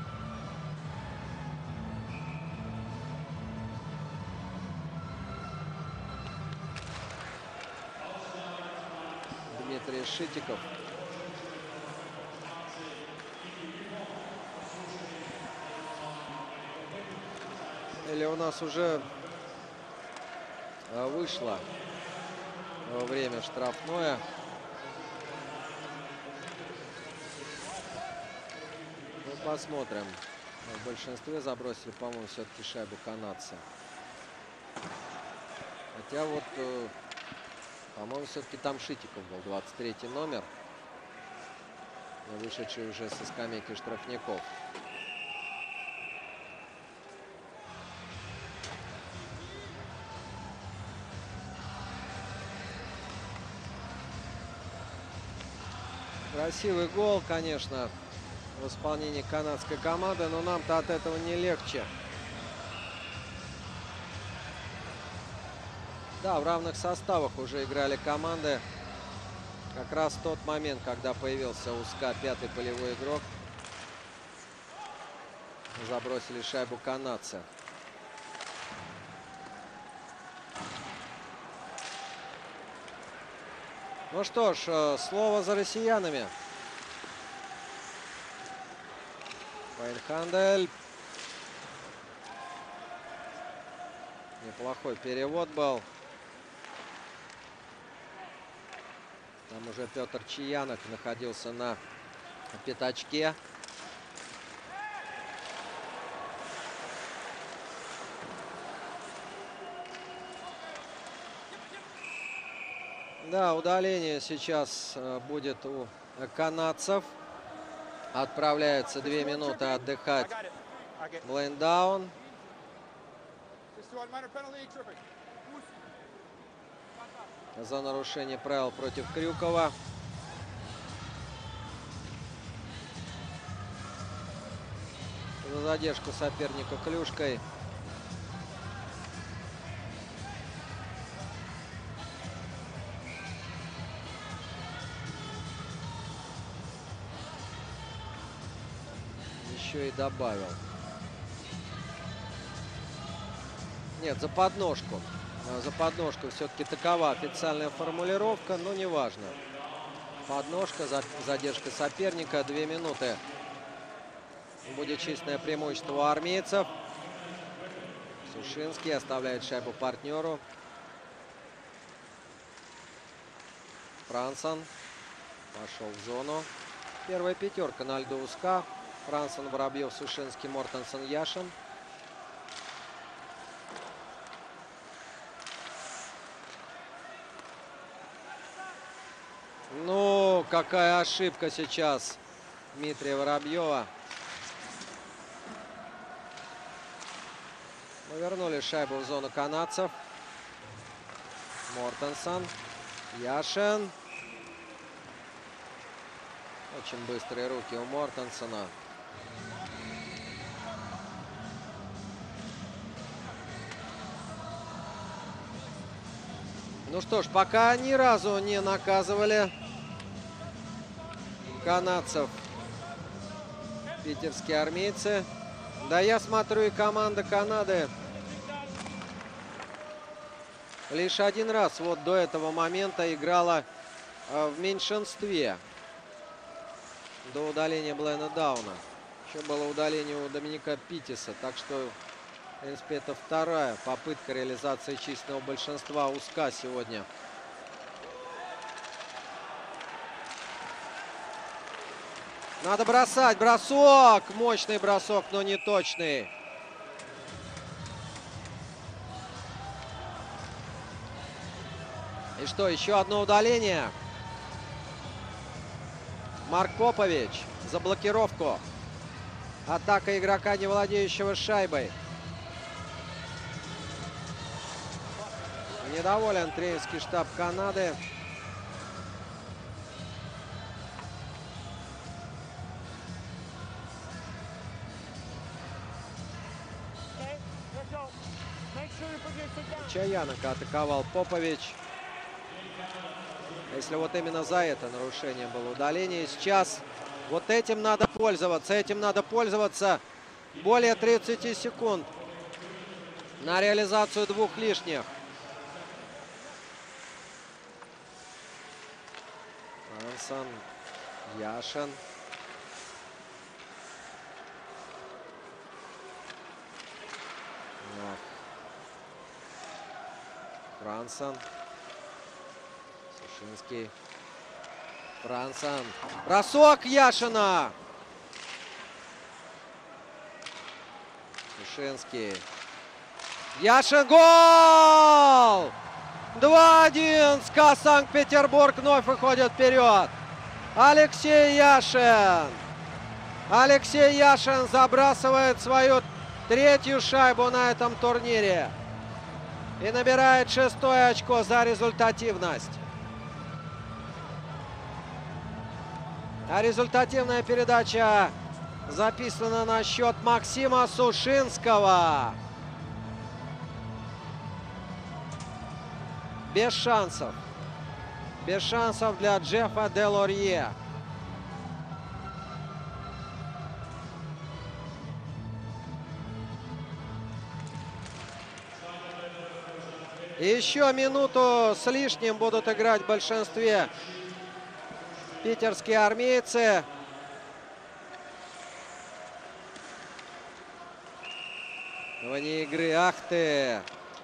[SPEAKER 1] Дмитрий Шитиков. Или у нас уже вышло время штрафное. Ну, посмотрим. В большинстве забросили, по-моему, все-таки шайбу канадцы. Хотя вот, по-моему, все-таки там Шитиков был, 23-й номер. вышедший уже со скамейки штрафников. Красивый гол, конечно, в исполнении канадской команды, но нам-то от этого не легче. Да, в равных составах уже играли команды. Как раз в тот момент, когда появился у СКА пятый полевой игрок, забросили шайбу канадцы. Ну что ж, слово за россиянами. Вайнхандель. Неплохой перевод был. Там уже Петр Чаянок находился на пятачке. Да, удаление сейчас будет у канадцев. Отправляется 2 минуты отдыхать Блейндаун. За нарушение правил против Крюкова. За задержку соперника клюшкой. Еще и добавил. Нет, за подножку. За подножку все-таки такова официальная формулировка, но неважно. Подножка, задержка соперника, 2 минуты. Будет численное преимущество у армейцев. Сушинский оставляет шайбу партнеру. Франсон пошел в зону. Первая пятерка на льду у СКА. Франсон, Воробьев, Сушинский, Мортенсон, Яшин. Ну, какая ошибка сейчас Дмитрия Воробьева. Мы вернули шайбу в зону канадцев. Мортенсон, Яшин. Очень быстрые руки у Мортенсона. Ну что ж, пока ни разу не наказывали канадцев питерские армейцы. Да, я смотрю, и команда Канады лишь один раз вот до этого момента играла в меньшинстве. До удаления Блейндауна. Еще было удаление у Доминика Питтиса. Так что, в принципе, это вторая попытка реализации численного большинства у СКА сегодня. Надо бросать. Бросок. Мощный бросок, но не точный. И что, еще одно удаление. Марк Попович за блокировку. Атака игрока, не владеющего шайбой. Недоволен тренерский штаб Канады. Чаянок атаковал Попович. Если вот именно за это нарушение было удаление. Сейчас вот этим надо пользоваться. Этим надо пользоваться. Более 30 секунд на реализацию 2 лишних. Франсон, Яшин. Франсон. Сушинский. Франсон. Бросок Яшина. Сушинский. Яшин. Гол! 2-1. СКА Санкт-Петербург вновь выходит вперед. Алексей Яшин. Алексей Яшин забрасывает свою третью шайбу на этом турнире. И набирает 6-е очко за результативность. А результативная передача записана на счет Максима Сушинского. Без шансов. Без шансов для Джеффа де Лорье. Еще минуту с лишним будут играть в большинстве питерские армейцы. Вне игры. Ах ты!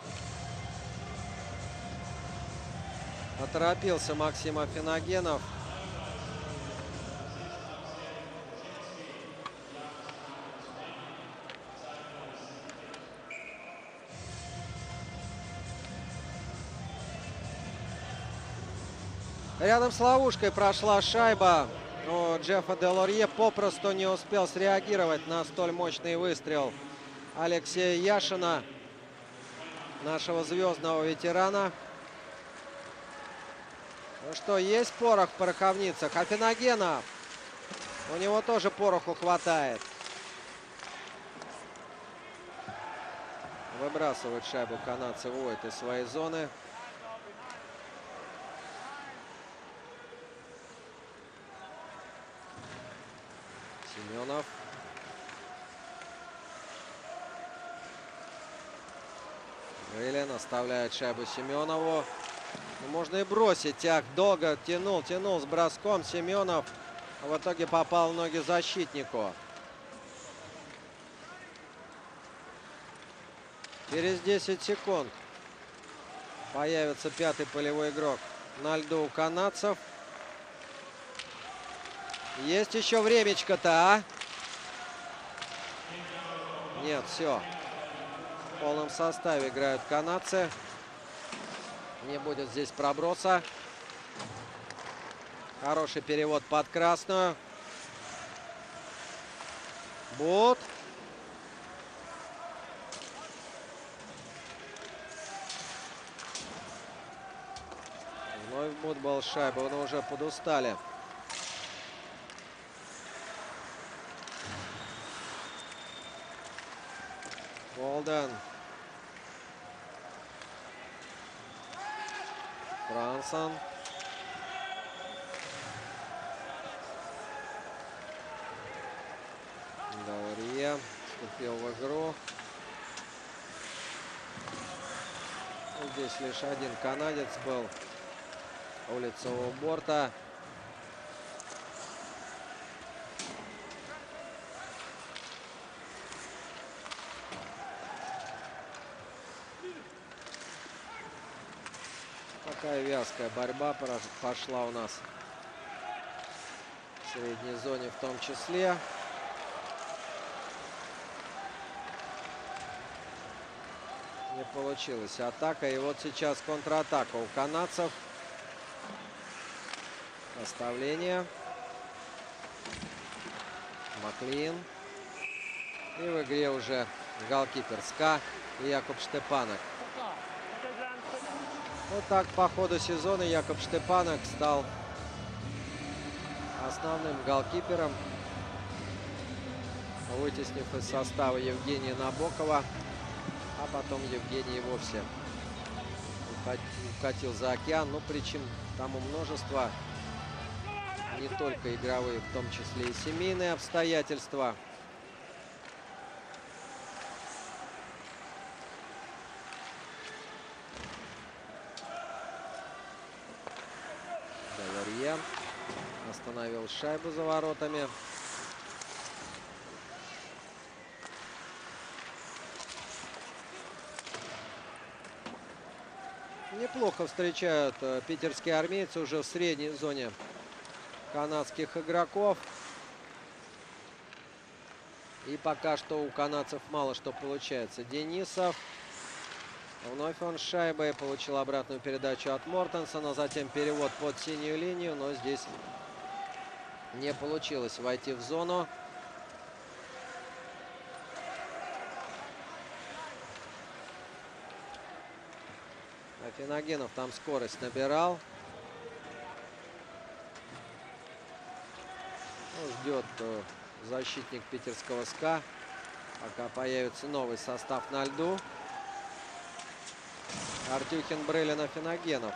[SPEAKER 1] Оторопился Максим Афиногенов. Рядом с ловушкой прошла шайба. Но Джеффа де Лорье попросту не успел среагировать на столь мощный выстрел Алексея Яшина, нашего звездного ветерана. Ну что, есть порох в пороховницах? Афиногенов. У него тоже пороху хватает. Выбрасывают шайбу канадцы, вводят из своей зоны. Семенов. Грилин оставляет шайбу Семенову. Ну, можно и бросить. Тяг долго тянул с броском Семенов. А в итоге попал в ноги защитнику. Через 10 секунд появится пятый полевой игрок на льду у канадцев. Есть еще времечко-то, а? Нет, все. В полном составе играют канадцы. Не будет здесь проброса. Хороший перевод под красную. Бут. Вновь Бут был шайба, но уже подустали. Голден. Франсон. Галария вступил в игру. Здесь лишь один канадец был у лицевого борта. Такая вязкая борьба пошла у нас в средней зоне в том числе. Не получилась атака. И вот сейчас контратака у канадцев. Оставление. Маклин. И в игре уже голкипер Ска и Якуб Штепанек. Вот так по ходу сезона Якуб Штепанек стал основным голкипером, вытеснив из состава Евгения Набокова, а потом Евгений вовсе укатил за океан. Ну, причин тому множество, не только игровые, в том числе и семейные обстоятельства. Галария остановил шайбу за воротами. Неплохо встречают питерские армейцы уже в средней зоне канадских игроков. И пока что у канадцев мало что получается. Денисов. Вновь он с шайбой. Получил обратную передачу от Мортенсона. Затем перевод под синюю линию. Но здесь Не получилось войти в зону. Афиногенов там скорость набирал. Ну, ждет защитник питерского СКА, пока появится новый состав на льду. Артюхин, Брылин, Афиногенов.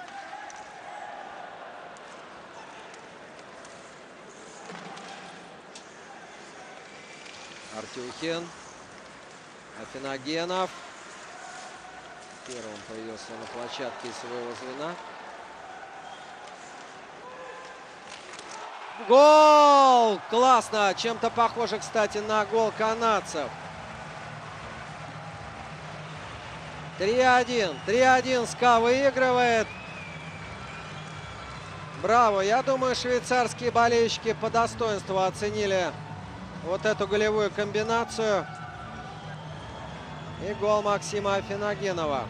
[SPEAKER 1] Артюхин. Афиногенов. Первым появился на площадке из своего звена. Гол! Классно! Чем-то похоже, кстати, на гол канадцев. 3-1. 3-1 СКА выигрывает. Браво! Я думаю, швейцарские болельщики по достоинству оценили вот эту голевую комбинацию. И гол Максима Афиногенова.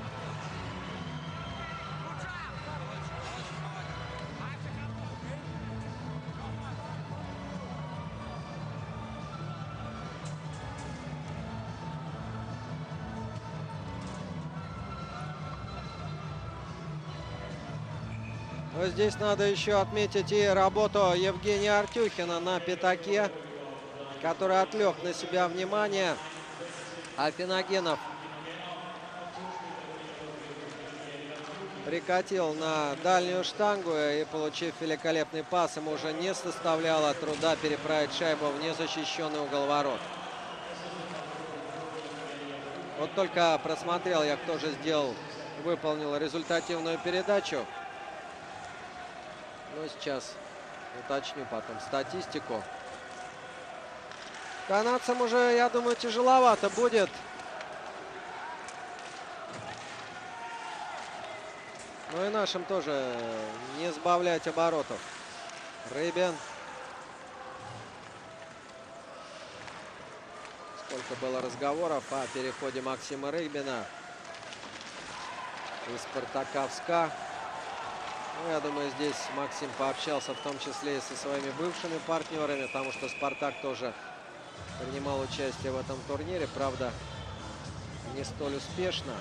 [SPEAKER 1] Но здесь надо еще отметить и работу Евгения Артюхина на пятаке, который отвлек на себя внимание. Афиногенов прикатил на дальнюю штангу и, получив великолепный пас, ему уже не составляло труда переправить шайбу в незащищенный угол ворот. Вот только просмотрел я, кто же выполнил результативную передачу. Но сейчас уточню потом статистику. Канадцам уже, я думаю, тяжеловато будет. Ну и нашим тоже не сбавлять оборотов. Рыбин. Сколько было разговоров о переходе Максима Рыбина из Спартака в СКА. Ну, я думаю, здесь Максим пообщался в том числе и со своими бывшими партнерами, потому что Спартак тоже принимал участие в этом турнире, правда, не столь успешно.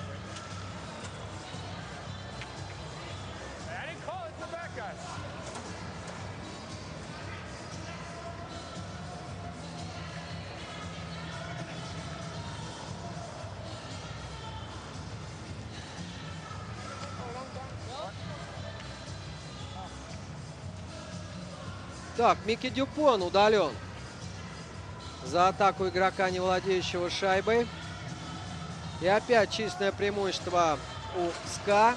[SPEAKER 1] Так, Микки Дюпон удален за атаку игрока, не владеющего шайбой. И опять численное преимущество у СКА.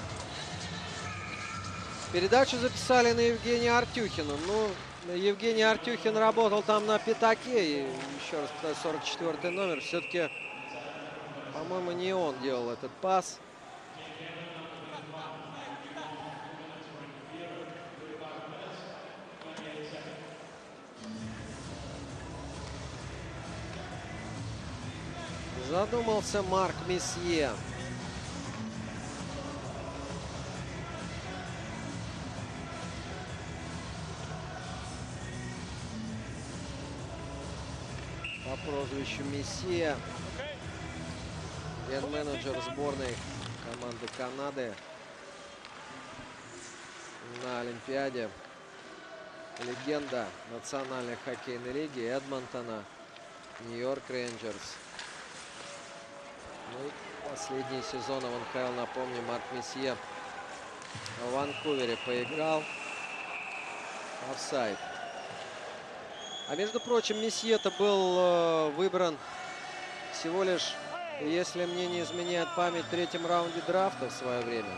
[SPEAKER 1] Передачу записали на Евгения Артюхина. Ну, Евгений Артюхин работал там на пятаке. И еще раз повторяю, 44-й номер. Все-таки, по-моему, не он делал этот пас. Задумался Марк Месье. По прозвищу Месье. Ген-менеджер сборной команды Канады на Олимпиаде. Легенда Национальной хоккейной лиги Эдмонтона, Нью-Йорк Рейнджерс. Ну и последний сезон в НХЛ, напомню, Марк Месье в Ванкувере поиграл. Офсайд. А между прочим, Месье-то был выбран всего лишь, если мне не изменяет память, в третьем раунде драфта в свое время.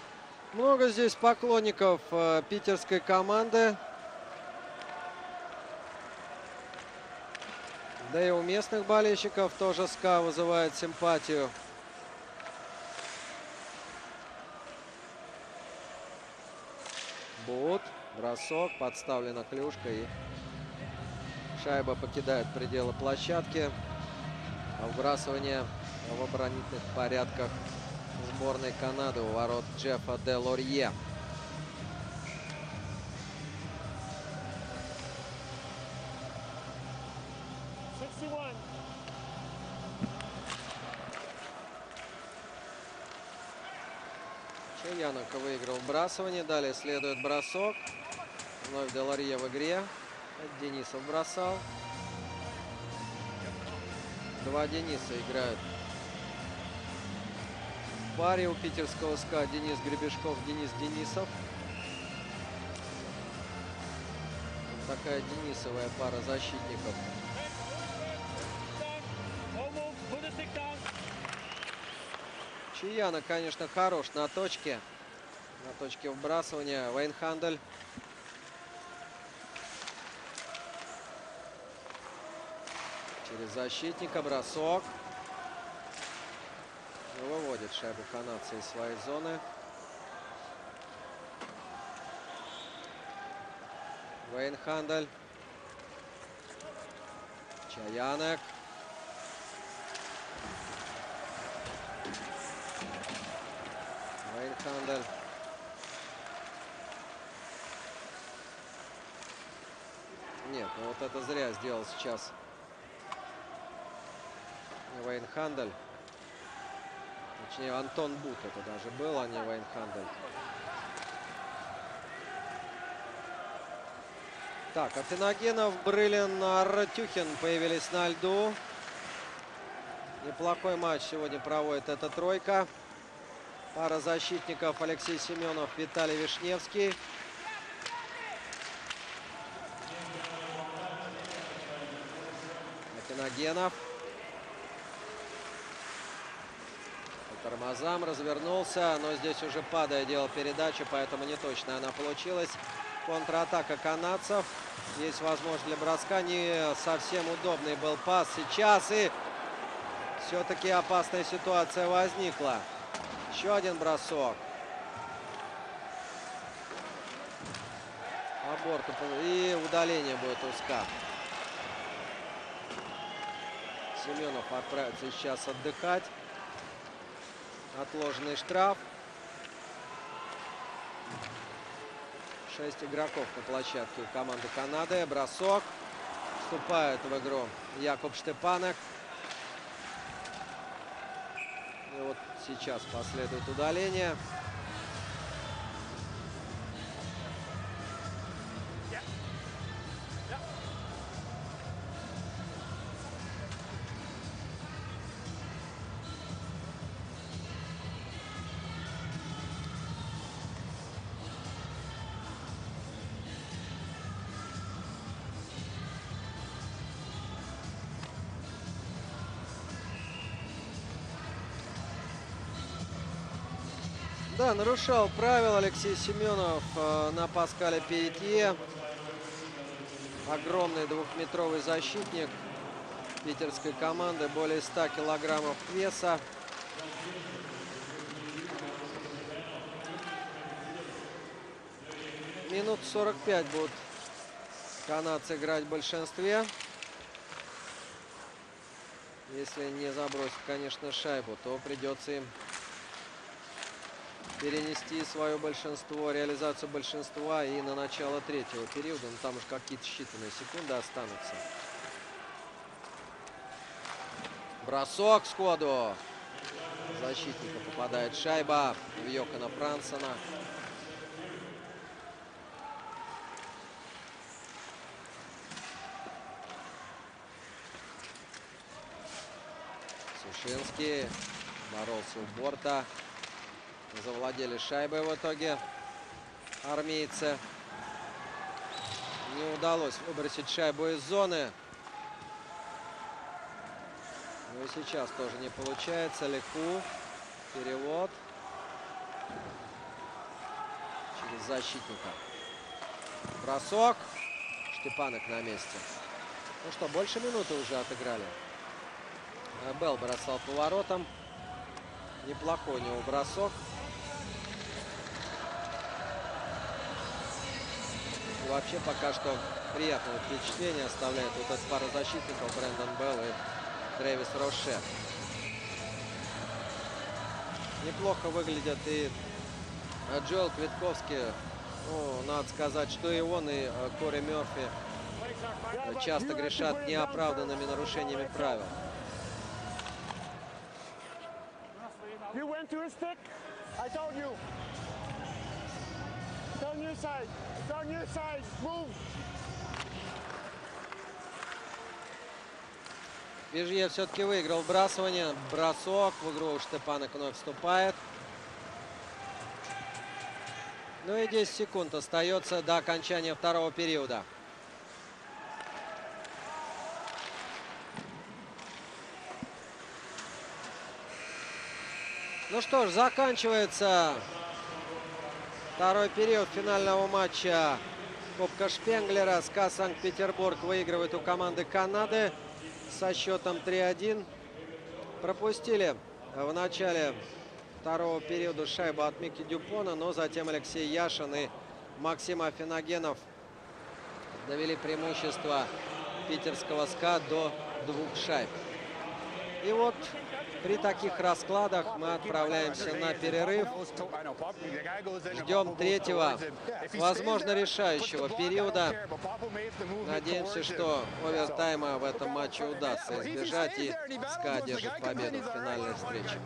[SPEAKER 1] Много здесь поклонников питерской команды. Да и у местных болельщиков тоже СКА вызывает симпатию. Бут. Бросок. Подставлена клюшка. И шайба покидает пределы площадки. Вбрасывание в оборонительных порядках сборной Канады у ворот Джеффа де Лорье. Чаянок выиграл вбрасывание. Далее следует бросок. Вновь де Лорье в игре. Денисов бросал. Два Дениса играют в паре у питерского СКА. Денис Гребешков, Денис Денисов. Такая Денисовая пара защитников. Чаянок, конечно, хорош на точке. На точке вбрасывания. Вейнхандель. Через защитника. Бросок. Выводит шайбу канадцы из своей зоны. Вейнхандель. Чаянок. Вейнхандель. Нет, ну вот это зря сделал сейчас Вейнхандель. Точнее, Антон Бут это даже был, а не Вейнхандель. Так, Афиногенов, Брылин, Артюхин появились на льду. Неплохой матч сегодня проводит эта тройка. Пара защитников: Алексей Семенов, Виталий Вишневский. Афиногенов. По тормозам развернулся, но здесь уже падая делал передачу, поэтому не точно она получилась. Контратака канадцев. Есть возможность для броска. Не совсем удобный был пас сейчас. И все-таки опасная ситуация возникла. Еще один бросок. По борту. И удаление будет у СКА. Семенов отправится сейчас отдыхать. Отложенный штраф. 6 игроков на площадке у команды Канады. Бросок. Вступает в игру Якуб Штепанек. И вот сейчас последует удаление. Да, нарушал правила Алексей Семенов на Паскале Пиетье. Огромный двухметровый защитник питерской команды. Более 100 килограммов веса. Минут 45 будут канадцы играть в большинстве. Если не забросят, конечно, шайбу, то придется им перенести свое большинство, реализацию большинства и на начало третьего периода. Но там уж какие-то считанные секунды останутся. Бросок сходу. Защитника попадает шайба в Йокана Франсона. Сушинский боролся у борта. Завладели шайбой в итоге армейцы. Не удалось выбросить шайбу из зоны. Ну и сейчас тоже не получается. Леку. Перевод. Через защитника. Бросок. Штепанек на месте. Ну что, больше минуты уже отыграли. Белл бросал по воротам. Неплохой у него бросок. И вообще пока что приятное впечатление оставляет вот эта пара защитников Брэндон Белл и Трэвис Роше. Неплохо выглядят и Джоэл Квитковский. Ну, надо сказать, что и он, и Кори Мерфи часто грешат неоправданными нарушениями правил. Вижье все-таки выиграл вбрасывание. Бросок в игру Штепанек вновь вступает. Ну и 10 секунд остается до окончания второго периода. Ну что ж, заканчивается второй период финального матча Кубка Шпенглера. СКА Санкт-Петербург выигрывает у команды Канады со счетом 3-1. Пропустили в начале второго периода шайбу от Мики Дюпона, но затем Алексей Яшин и Максим Афиногенов довели преимущество питерского СКА до 2 шайб. И вот при таких раскладах мы отправляемся на перерыв. Ждем третьего, возможно, решающего периода. Надеемся, что овертайма в этом матче удастся избежать, и СКА одержит победу в финальной встрече.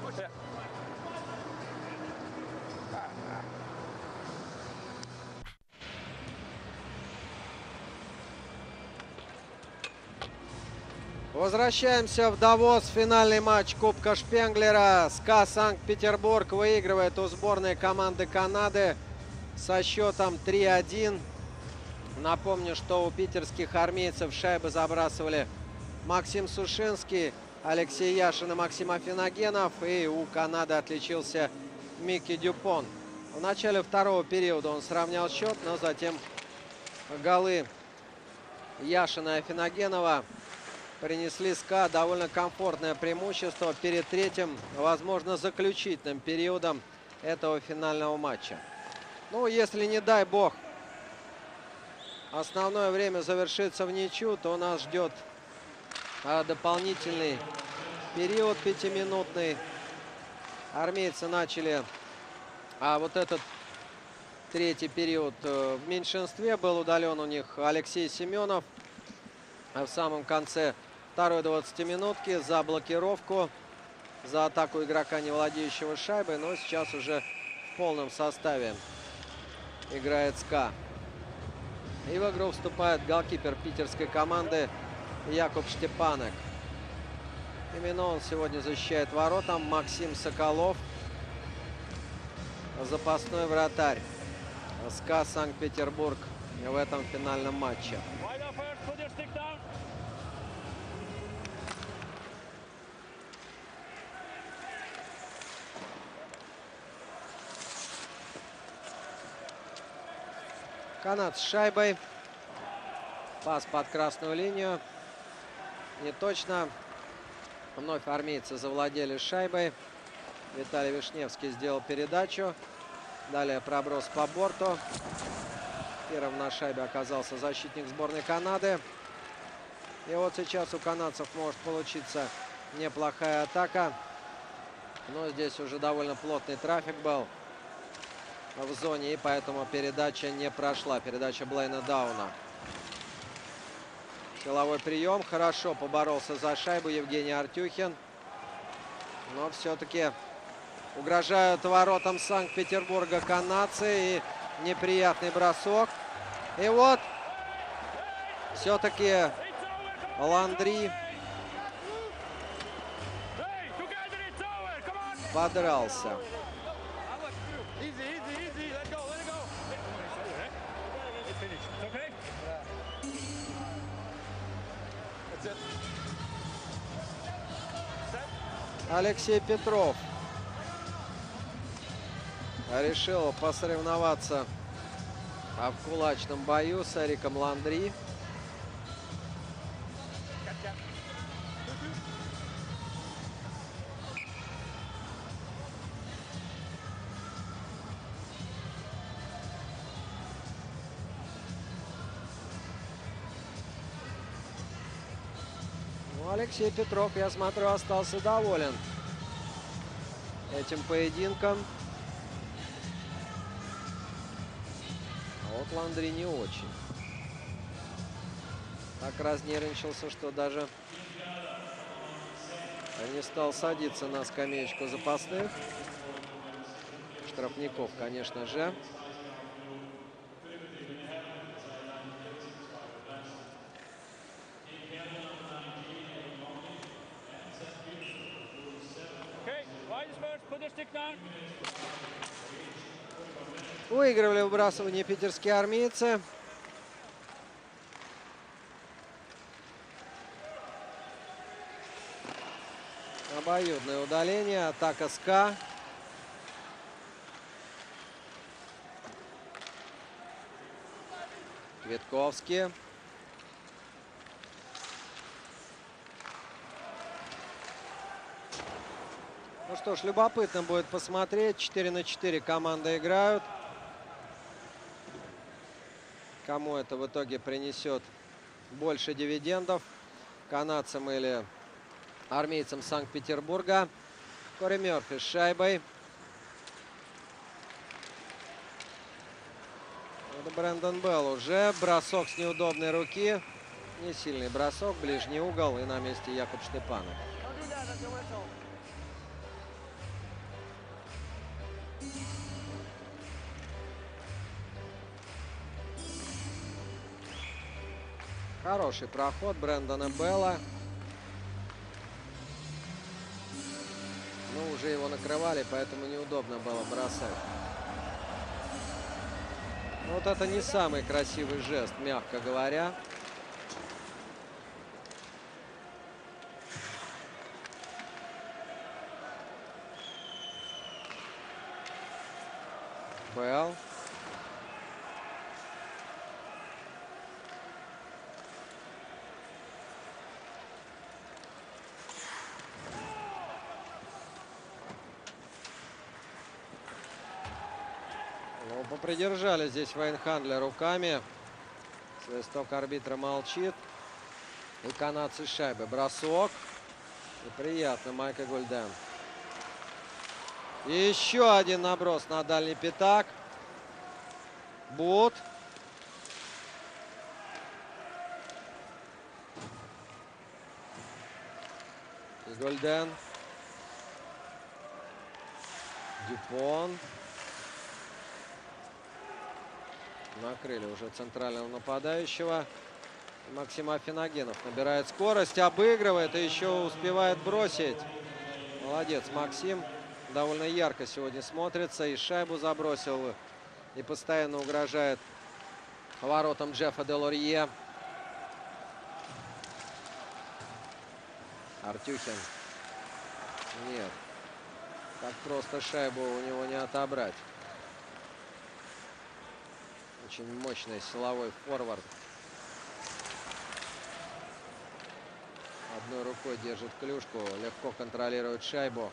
[SPEAKER 1] Возвращаемся в Давос. Финальный матч Кубка Шпенглера. СКА Санкт-Петербург выигрывает у сборной команды Канады со счетом 3-1. Напомню, что у питерских армейцев шайбы забрасывали Максим Сушинский, Алексей Яшин и Максим Афиногенов. И у Канады отличился Мики Дюпон. В начале второго периода он сравнял счет, но затем голы Яшина и Афиногенова принесли СКА довольно комфортное преимущество перед третьим, возможно, заключительным периодом этого финального матча. Ну, если, не дай бог, основное время завершится в ничью, то нас ждет дополнительный период 5-минутный. Армейцы начали вот этот третий период в меньшинстве. Был удален у них Алексей Семенов в самом конце второй 20-минутки за блокировку, за атаку игрока, не владеющего шайбой. Но сейчас уже в полном составе играет СКА. И в игру вступает голкипер питерской команды Якуб Штепанек. Именно он сегодня защищает ворота. Максим Соколов, запасной вратарь СКА Санкт-Петербург в этом финальном матче. Канад с шайбой. Пас под красную линию. Не точно. Вновь армейцы завладели шайбой. Виталий Вишневский сделал передачу. Далее проброс по борту. Первым на шайбе оказался защитник сборной Канады. И вот сейчас у канадцев может получиться неплохая атака. Но здесь уже довольно плотный трафик был в зоне, и поэтому передача не прошла. Передача Блейна Дауна. Силовой прием. Хорошо поборолся за шайбу Евгений Артюхин. Но все-таки угрожают воротам Санкт-Петербурга канадцы. И неприятный бросок. И вот все-таки Ландри подрался. Алексей Петров решил посоревноваться в кулачном бою с Эриком Ландри. Алексей Петров, я смотрю, остался доволен этим поединком. А вот Ландри не очень. Так разнервничался, что даже не стал садиться на скамеечку запасных. Штрафников, конечно же. Выигрывали выбрасывание питерские армейцы. Обоюдное удаление. Атака СКА. Квитковский. Ну что ж, любопытно будет посмотреть. 4 на 4 команды играют. Кому это в итоге принесет больше дивидендов? Канадцам или армейцам Санкт-Петербурга. Кори Мерфи с шайбой. Это Брэндон Белл уже. Бросок с неудобной руки. Не сильный бросок. Ближний угол. И на месте Якуб Штепанов. Хороший проход Брэндона Белла. Ну, уже его накрывали, поэтому неудобно было бросать. Вот это не самый красивый жест, мягко говоря. Белл. Ну, попридержали здесь Вайнхандля руками. Свисток арбитра молчит. И канадцы с шайбы. Бросок. И приятно, Майкл Гульден. И еще один наброс на дальний пятак. Бут. И Гульден. Дюпон. Накрыли уже центрального нападающего. Максим Афиногенов набирает скорость, обыгрывает и еще успевает бросить. Молодец Максим. Довольно ярко сегодня смотрится. И шайбу забросил. И постоянно угрожает воротам Джеффа Делорье. Артюхин. Нет. Так просто шайбу у него не отобрать. Очень мощный силовой форвард. Одной рукой держит клюшку, легко контролирует шайбу.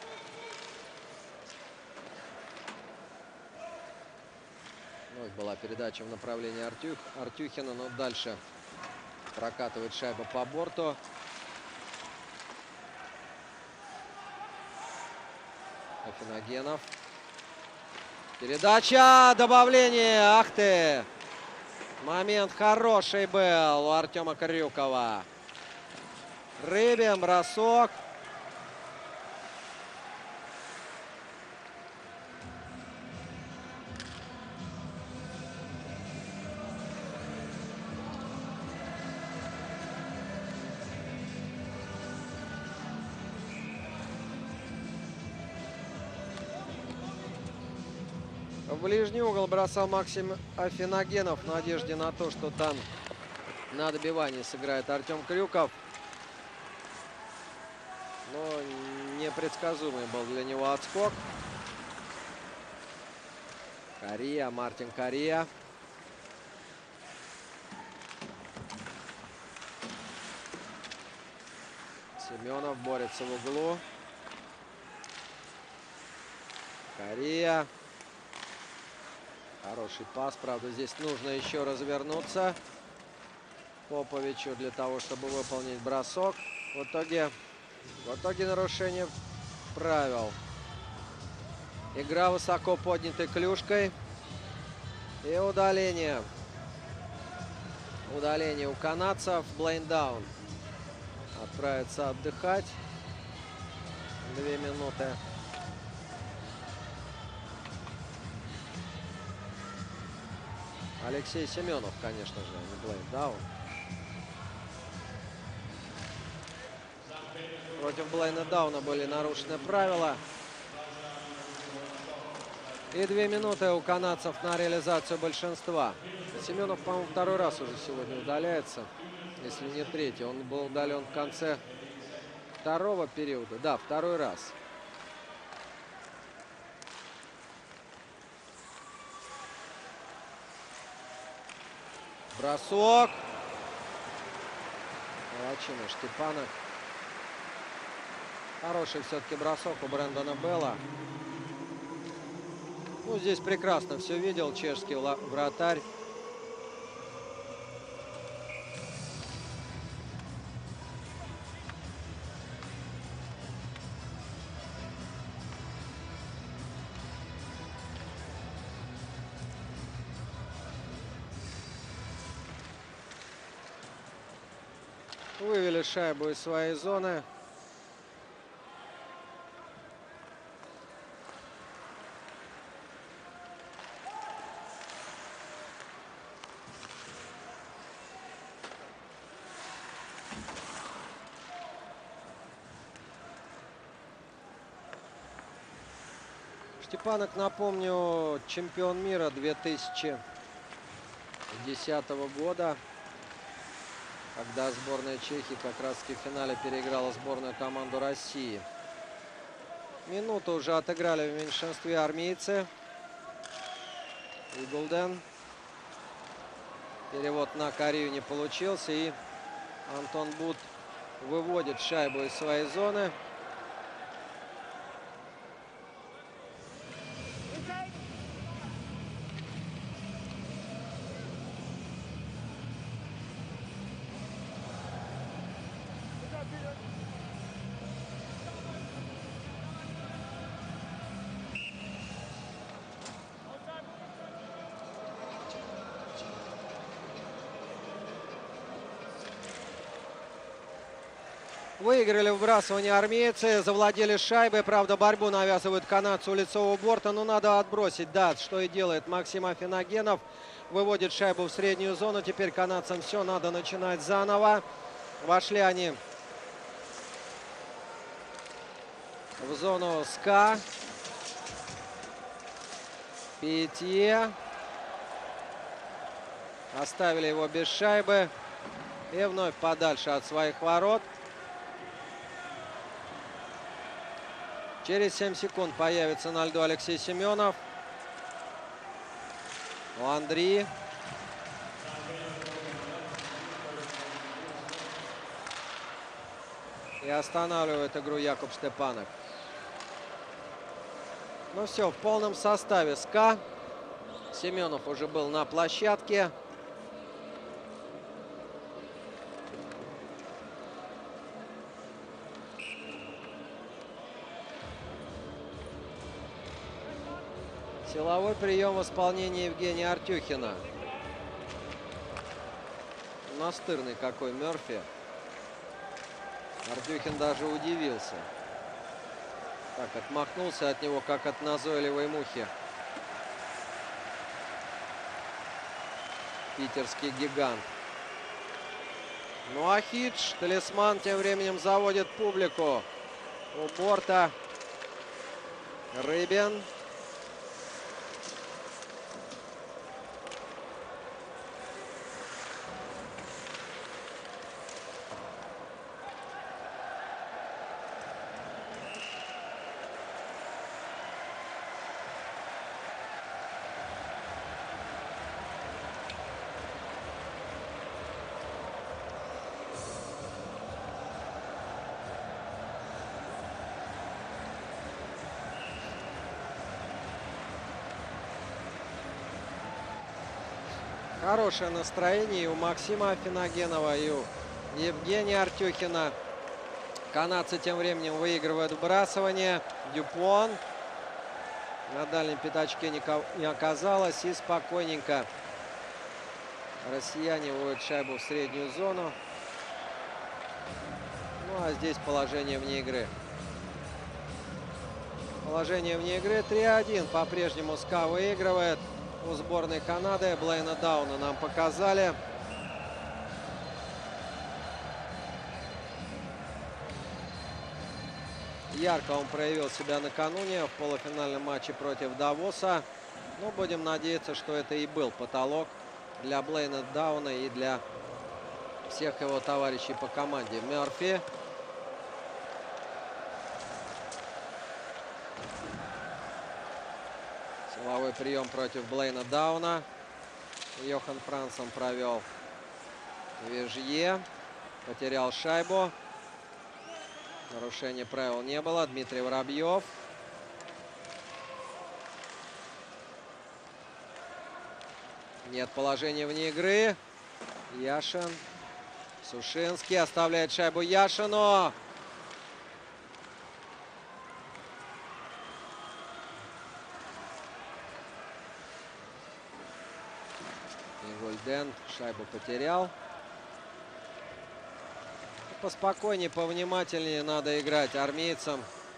[SPEAKER 1] Вновь была передача в направлении Артюхина, но дальше прокатывает шайбу по борту. Афиногенов. Передача, добавление, ах ты! Момент хороший был у Артема Крюкова. Рыбин, бросок. В ближний угол бросал Максим Афиногенов в надежде на то, что там на добивании сыграет Артем Крюков. Но непредсказуемый был для него отскок. Кория, Мартин Кория. Семенов борется в углу. Кория. Хороший пас, правда, здесь нужно еще развернуться. Поповичу для того, чтобы выполнить бросок. В итоге нарушение правил. Игра высоко поднятой клюшкой. И удаление. Удаление у канадцев. Блейндаун отправится отдыхать. 2 минуты. Алексей Семенов, конечно же, а не Блейндаун. Против Блейндауна были нарушены правила. И 2 минуты у канадцев на реализацию большинства. Семенов, по-моему, второй раз уже сегодня удаляется, если не третий. Он был удален в конце второго периода. Да, второй раз. Бросок. Молодчина Штепанок. Хороший все-таки бросок у Брэндона Белла. Ну, здесь прекрасно все видел чешский вратарь. Вывели шайбу из своей зоны. Штепанок, напомню, чемпион мира 2010 года, когда сборная Чехии как раз-таки в финале переиграла сборную команду России. Минуту уже отыграли в меньшинстве армейцы. Игулден. Перевод на Корею не получился. И Антон Бут выводит шайбу из своей зоны. Выиграли выбрасывание армейцы, завладели шайбой. Правда, борьбу навязывают канадцы у лицевого борта. Но надо отбросить, да, что и делает Максим Афиногенов. Выводит шайбу в среднюю зону. Теперь канадцам все, надо начинать заново. Вошли они в зону СКА. Петье. Оставили его без шайбы. И вновь подальше от своих ворот. Через 7 секунд появится на льду Алексей Семенов. Ландри. И останавливает игру Якуб Штепанок. Ну все, в полном составе СКА. Семенов уже был на площадке. Силовой прием в исполнении Евгения Артюхина. Настырный какой Мерфи. Артюхин даже удивился. Так, отмахнулся от него, как от назойливой мухи. Питерский гигант. Ну а Хидж, талисман, тем временем заводит публику. У борта Рыбин. Хорошее настроение и у Максима Афиногенова, и у Евгения Артюхина. Канадцы тем временем выигрывают вбрасывание. Дюпон на дальнем пятачке не оказалось. И спокойненько россияне выводят шайбу в среднюю зону. Ну а здесь положение вне игры. Положение вне игры 3-1. По-прежнему СКА выигрывает у сборной Канады. Блейна Дауна нам показали. Ярко он проявил себя накануне в полуфинальном матче против Давоса. Но будем надеяться, что это и был потолок для Блейна Дауна и для всех его товарищей по команде. Мерфи. Силовой прием против Блейна Дауна. Йохан Франсон провел Вежье. Потерял шайбу. Нарушения правил не было. Дмитрий Воробьев. Нет положения вне игры. Яшин. Сушинский оставляет шайбу Яшину. Ингольден шайбу потерял. Поспокойнее, повнимательнее надо играть армейцам.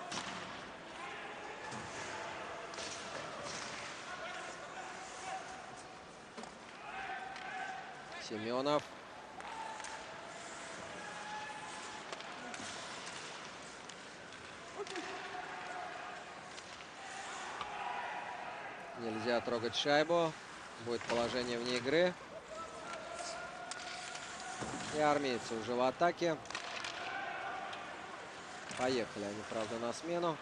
[SPEAKER 1] Семенов. Нельзя трогать шайбу. Будет положение вне игры. И армейцы уже в атаке. Поехали они, правда, на смену.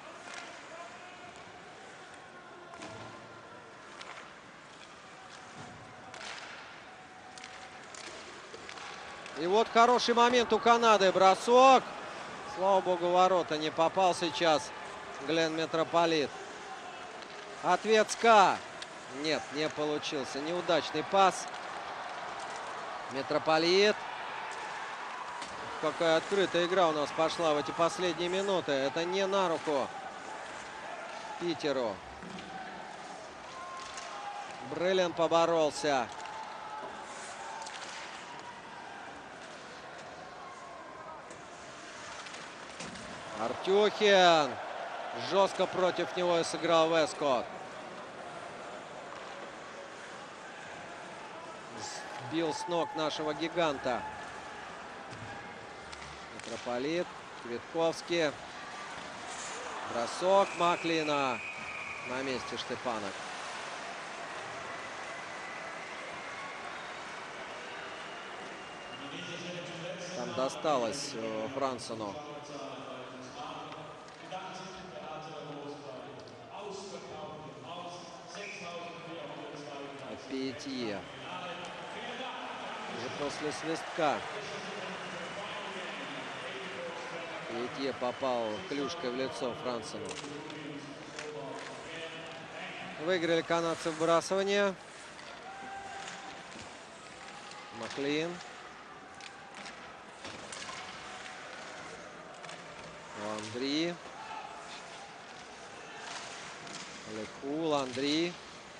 [SPEAKER 1] И вот хороший момент у Канады. Бросок. Слава богу, ворота не попал сейчас Глен Метрополит. Ответ СКА. Нет, не получился. Неудачный пас. Метрополит. Какая открытая игра у нас пошла в эти последние минуты. Это не на руку Питеру. Брылин поборолся. Артюхин. Жестко против него и сыграл Вескот. Сбил с ног нашего гиганта. Метрополит. Квитковский. Бросок Маклина. На месте Штепанок. Там досталось Франсону. От Пиетье. Уже после свистка Пиетье попал клюшкой в лицо Франсону. Выиграли канадцы вбрасывание. Маклин. Ландри. Леку, Ландри.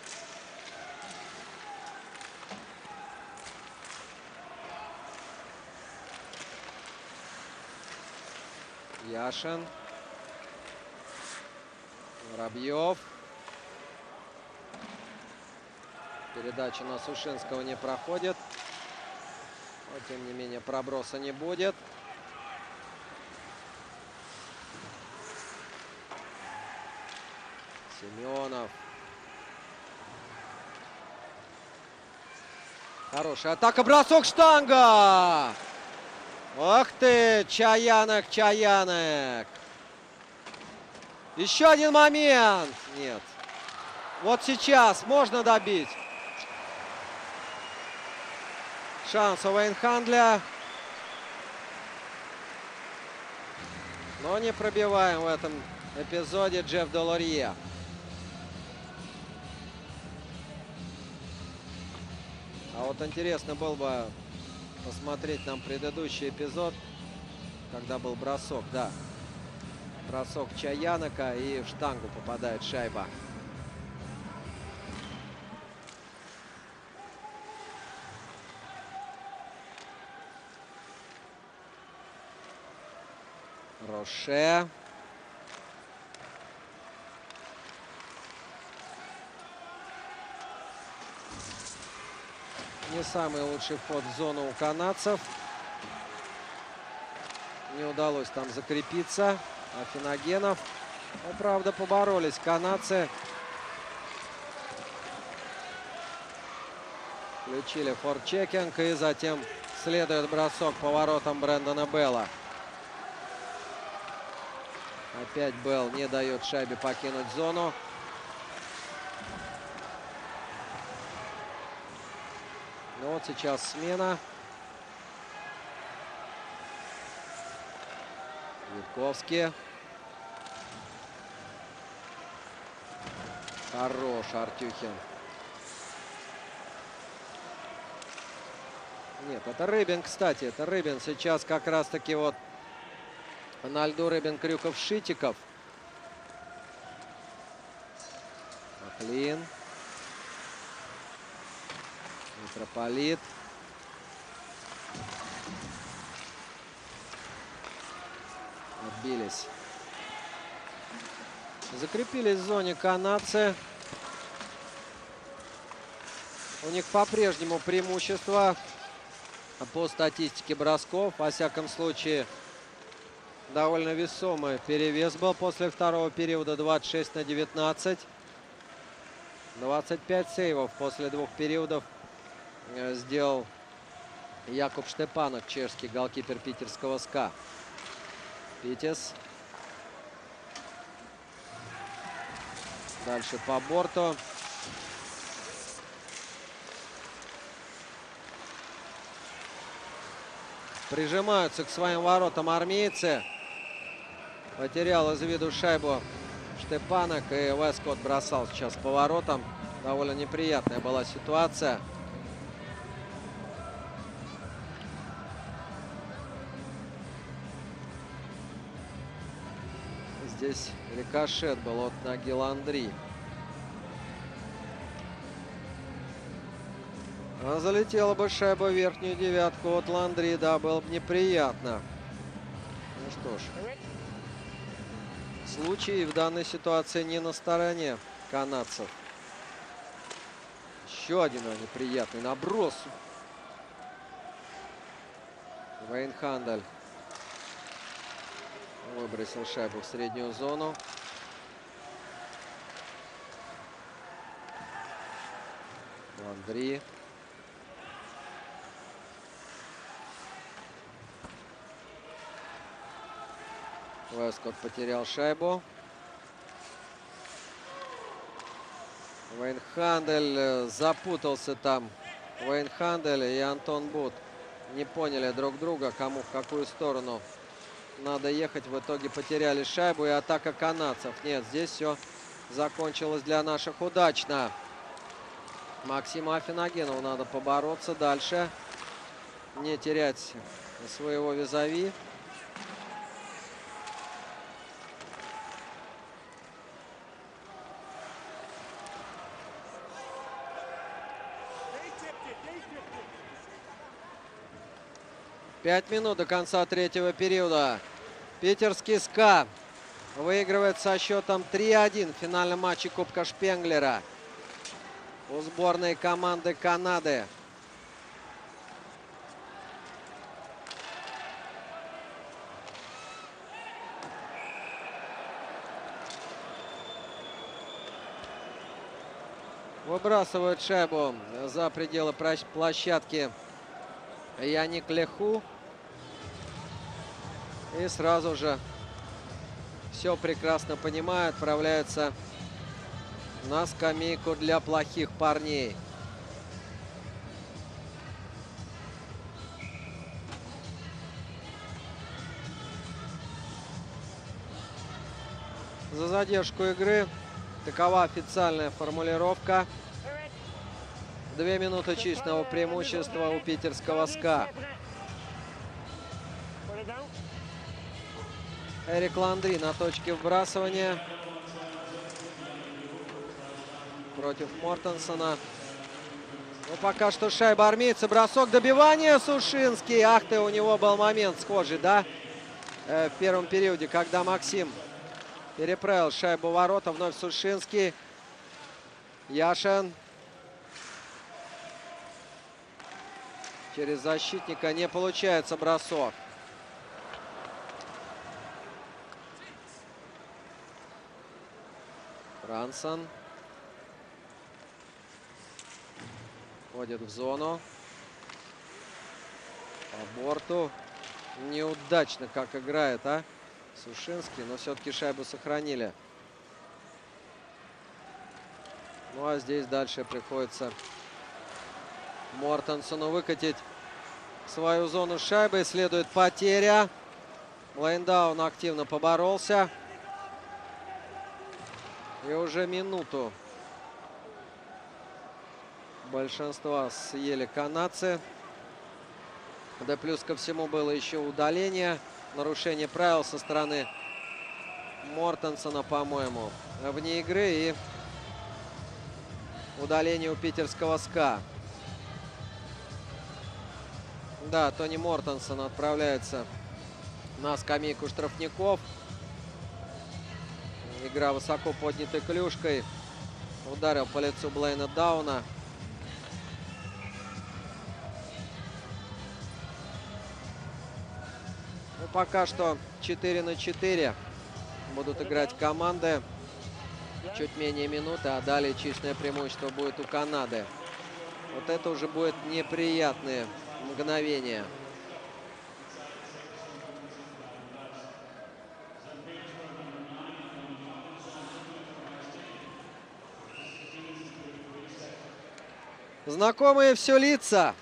[SPEAKER 1] Яшин. Воробьев. Передача на Сушинского не проходит. Но, тем не менее, проброса не будет. Семенов. Хорошая атака. Бросок, штанга. Ох ты, Чаянок, Чаянок. Еще один момент. Нет. Вот сейчас можно добить. Шанс у Вейнхандля. Но не пробиваем в этом эпизоде Джефф Делорье. А вот интересно было бы посмотреть нам предыдущий эпизод, когда был бросок, да. Бросок Чаянока, и в штангу попадает шайба. Роше. Не самый лучший вход в зону у канадцев. Не удалось там закрепиться. Афиногенов. Ну, правда, поборолись канадцы. Включили форчекинг, и затем следует бросок по воротам Брэндона Белла. Опять Белл не дает шайбе покинуть зону. Ну вот сейчас смена. Витковский. Хорош Артюхин. Нет, это Рыбин, кстати. Это Рыбин сейчас как раз-таки вот на льду. Рыбин, Крюков, Шитиков. Маклин. Митрополит. Отбились. Закрепились в зоне канадцы. У них по-прежнему преимущество по статистике бросков. Во всяком случае, довольно весомый перевес был после второго периода. 26-19. 25 сейвов после двух периодов сделал Якуб Штепанок, чешский голкипер питерского СКА. Питес. Дальше по борту. Прижимаются к своим воротам армейцы. Потерял из виду шайбу Штепанок, и Вескот бросал сейчас по воротам. Довольно неприятная была ситуация. Здесь рикошет был от ноги Ландри. А залетела бы шайба в верхнюю девятку от Ландри, да, было бы неприятно. Ну что ж, случай в данной ситуации не на стороне канадцев. Еще один неприятный наброс. Вейнхандель выбросил шайбу в среднюю зону. Ландри. Вескот потерял шайбу. Вейнхандель запутался там. Вейнхандель и Антон Бут не поняли друг друга, кому в какую сторону надо ехать. В итоге потеряли шайбу, и атака канадцев. Нет, здесь все закончилось для наших удачно. Максиму Афиногенову надо побороться дальше. Не терять своего визави. Пять минут до конца третьего периода. Питерский СКА выигрывает со счетом 3-1 в финальном матче Кубка Шпенглера у сборной команды Канады. Выбрасывает шайбу за пределы площадки Яник Леху. И сразу же все прекрасно понимает, отправляется на скамейку для плохих парней. За задержку игры. Такова официальная формулировка. 2 минуты численного преимущества у питерского СКА. Эрик Ландри на точке вбрасывания против Мортенсона. Ну, пока что шайба армейца. Бросок, добивания. Сушинский. Ах ты, у него был момент схожий, да? В первом периоде, когда Максим переправил шайбу в ворота. Вновь Сушинский. Яшин. Через защитника не получается бросок. Франсон. Входит в зону. По борту. Неудачно как играет, а? Сушинский, но все-таки шайбу сохранили. Ну а здесь дальше приходится Мортенсону выкатить свою зону шайбы. Следует потеря. Блейндаун активно поборолся. И уже минуту большинства съели канадцы. Да плюс ко всему было еще удаление. Нарушение правил со стороны Мортенсона, по-моему, вне игры. И удаление у питерского СКА. Да, Тони Мортенсон отправляется на скамейку штрафников. Игра высоко поднятой клюшкой. Ударил по лицу Блейна Дауна. Ну, пока что 4-4 будут играть команды. Чуть менее минуты, а далее численное преимущество будет у Канады. Вот это уже будет неприятные мгновения. Знакомые все лица.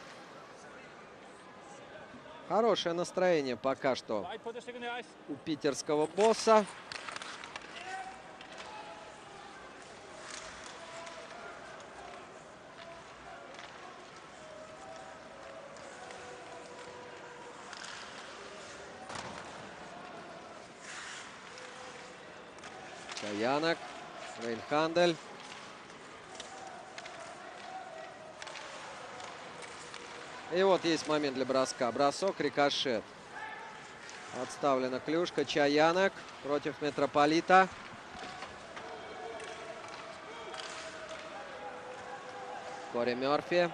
[SPEAKER 1] Хорошее настроение пока что у питерского босса. Чаянок, Рейнхандель. И вот есть момент для броска. Бросок, рикошет. Отставлена клюшка. Чаянок против Метрополита. Кори Мерфи.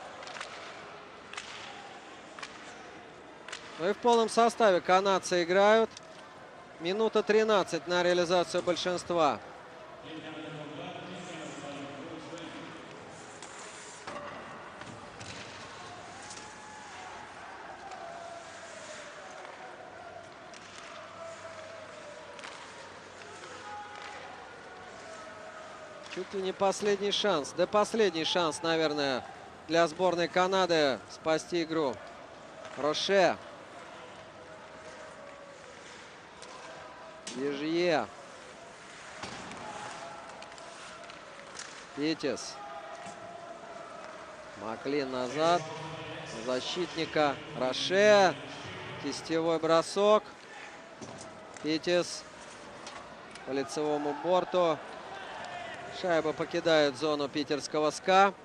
[SPEAKER 1] Ну и в полном составе канадцы играют. Минута 13 на реализацию большинства. Чуть ли не последний шанс. Да последний шанс, наверное, для сборной Канады спасти игру. Роше. Ежье. Питис. Маклин назад. Защитника. Роше. Кистевой бросок. Питис. По лицевому борту. Шайба покидает зону питерского СКА.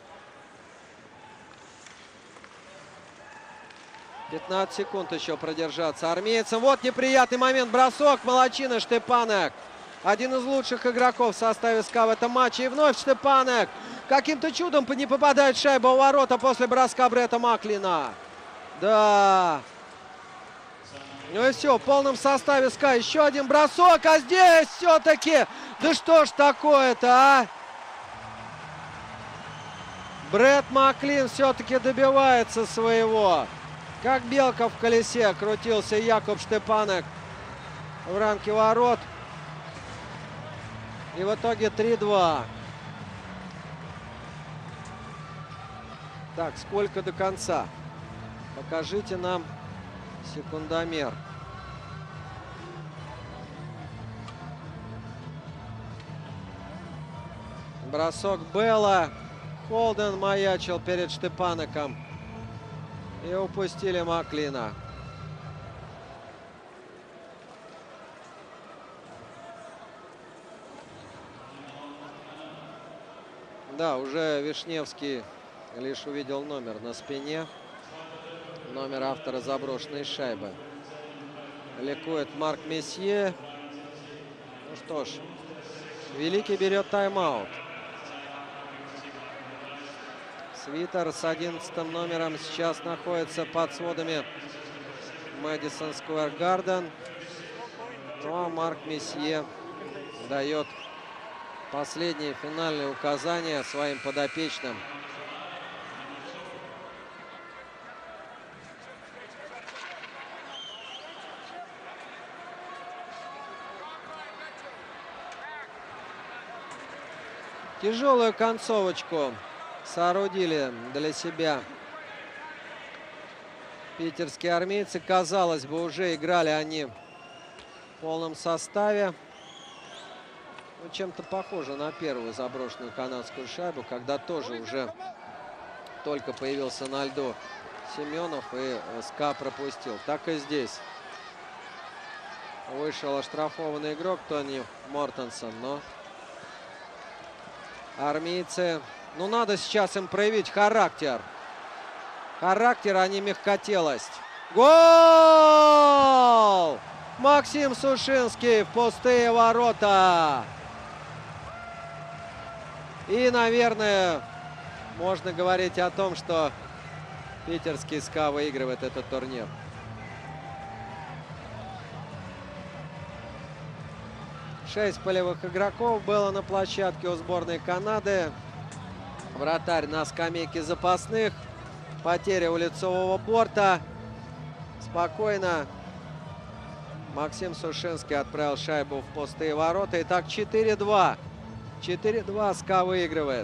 [SPEAKER 1] 15 секунд еще продержаться армейцам. Вот неприятный момент. Бросок. Молодчина Штепанек. Один из лучших игроков в составе СКА в этом матче. И вновь Штепанек. Каким-то чудом не попадает шайба у ворота после броска Бретта Маклина. Да. Ну и все, в полном составе СКА. Еще один бросок. А здесь все-таки... Да что ж такое-то, а? Бретт Маклин все-таки добивается своего. Как белка в колесе крутился Якоб Штепанек в рамке ворот. И в итоге 3-2. Так, сколько до конца? Покажите нам секундомер. Бросок Белла. Холден маячил перед Штепанеком. И упустили Маклина. Да, уже Вишневский лишь увидел номер на спине. Номер автора заброшенной шайбы. Ликует Марк Месье. Ну что ж, Великий берет тайм-аут. Свитер с 11 номером сейчас находится под сводами Мэдисон Сквер Гарден. Ну а Марк Месье дает последние финальные указания своим подопечным. Тяжелую концовочку соорудили для себя питерские армейцы. Казалось бы, уже играли они в полном составе. Ну, чем-то похоже на первую заброшенную канадскую шайбу, когда тоже уже только появился на льду Семенов и СКА пропустил. Так и здесь. Вышел оштрафованный игрок Тони Мортенсон, но армейцы, ну, надо сейчас им проявить характер. Характер, а не мягкотелость. Гол! Максим Сушинский в пустые ворота. И, наверное, можно говорить о том, что питерский СКА выигрывает этот турнир. Шесть полевых игроков было на площадке у сборной Канады. Вратарь на скамейке запасных. Потеря у лицевого борта. Спокойно Максим Сушинский отправил шайбу в пустые ворота. Итак, 4-2. 4-2 СКА выигрывает.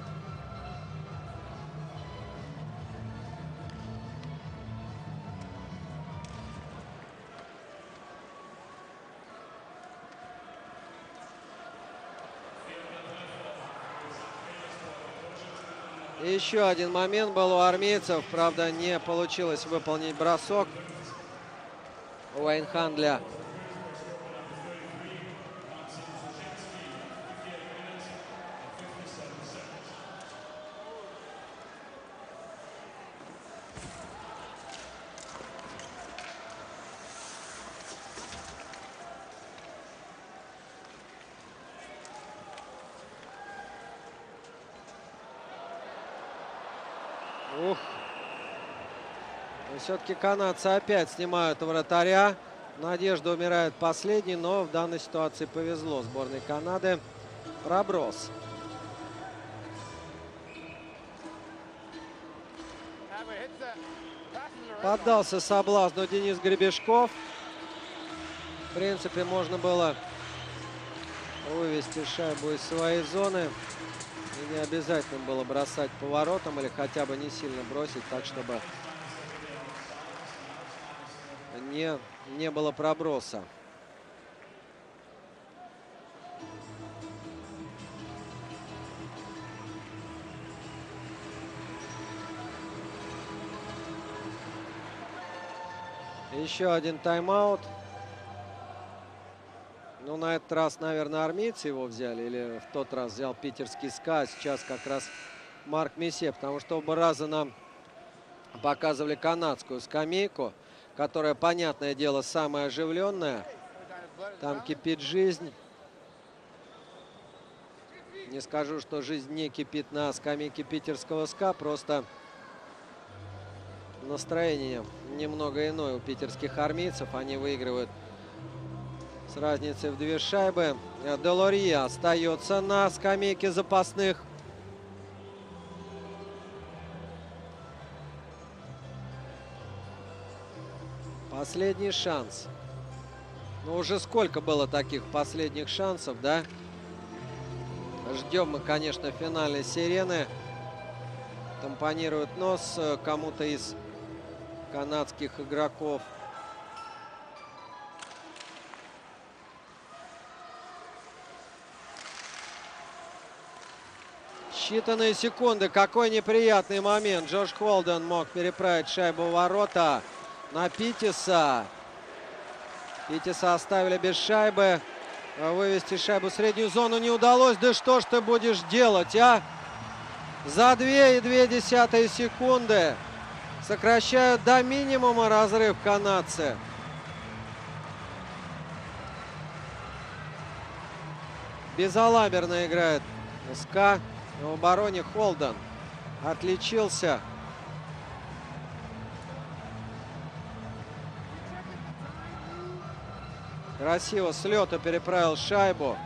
[SPEAKER 1] Еще один момент был у армейцев. Правда, не получилось выполнить бросок у Вайнхандля. Ух. Все-таки канадцы опять снимают вратаря. Надежда умирает последней, но в данной ситуации повезло сборной Канады. Проброс. Поддался соблазну Денис Гребешков. В принципе, можно было вывести шайбу из своей зоны. И не обязательно было бросать поворотом или хотя бы не сильно бросить, так чтобы не было проброса. Еще один тайм-аут. Ну, на этот раз, наверное, армейцы его взяли. Или в тот раз взял питерский СКА. А сейчас как раз Марк Месье. Потому что оба раза нам показывали канадскую скамейку, которая, понятное дело, самая оживленная. Там кипит жизнь. Не скажу, что жизнь не кипит на скамейке питерского СКА. Просто настроение немного иное у питерских армейцев. Они выигрывают с разницей в 2 шайбы. Делорье остается на скамейке запасных. Последний шанс. Ну, уже сколько было таких последних шансов, да? Ждем мы, конечно, финальной сирены. Тампонирует нос кому-то из канадских игроков. Считанные секунды. Какой неприятный момент. Джош Холден мог переправить шайбу в ворота на Питтиса. Питтиса оставили без шайбы. Вывести шайбу в среднюю зону не удалось. Да что ж ты будешь делать, а? За 2,2 секунды сокращают до минимума разрыв канадцы. Безалаберно играет СКА. В обороне Холден отличился. Красиво с лета переправил шайбу.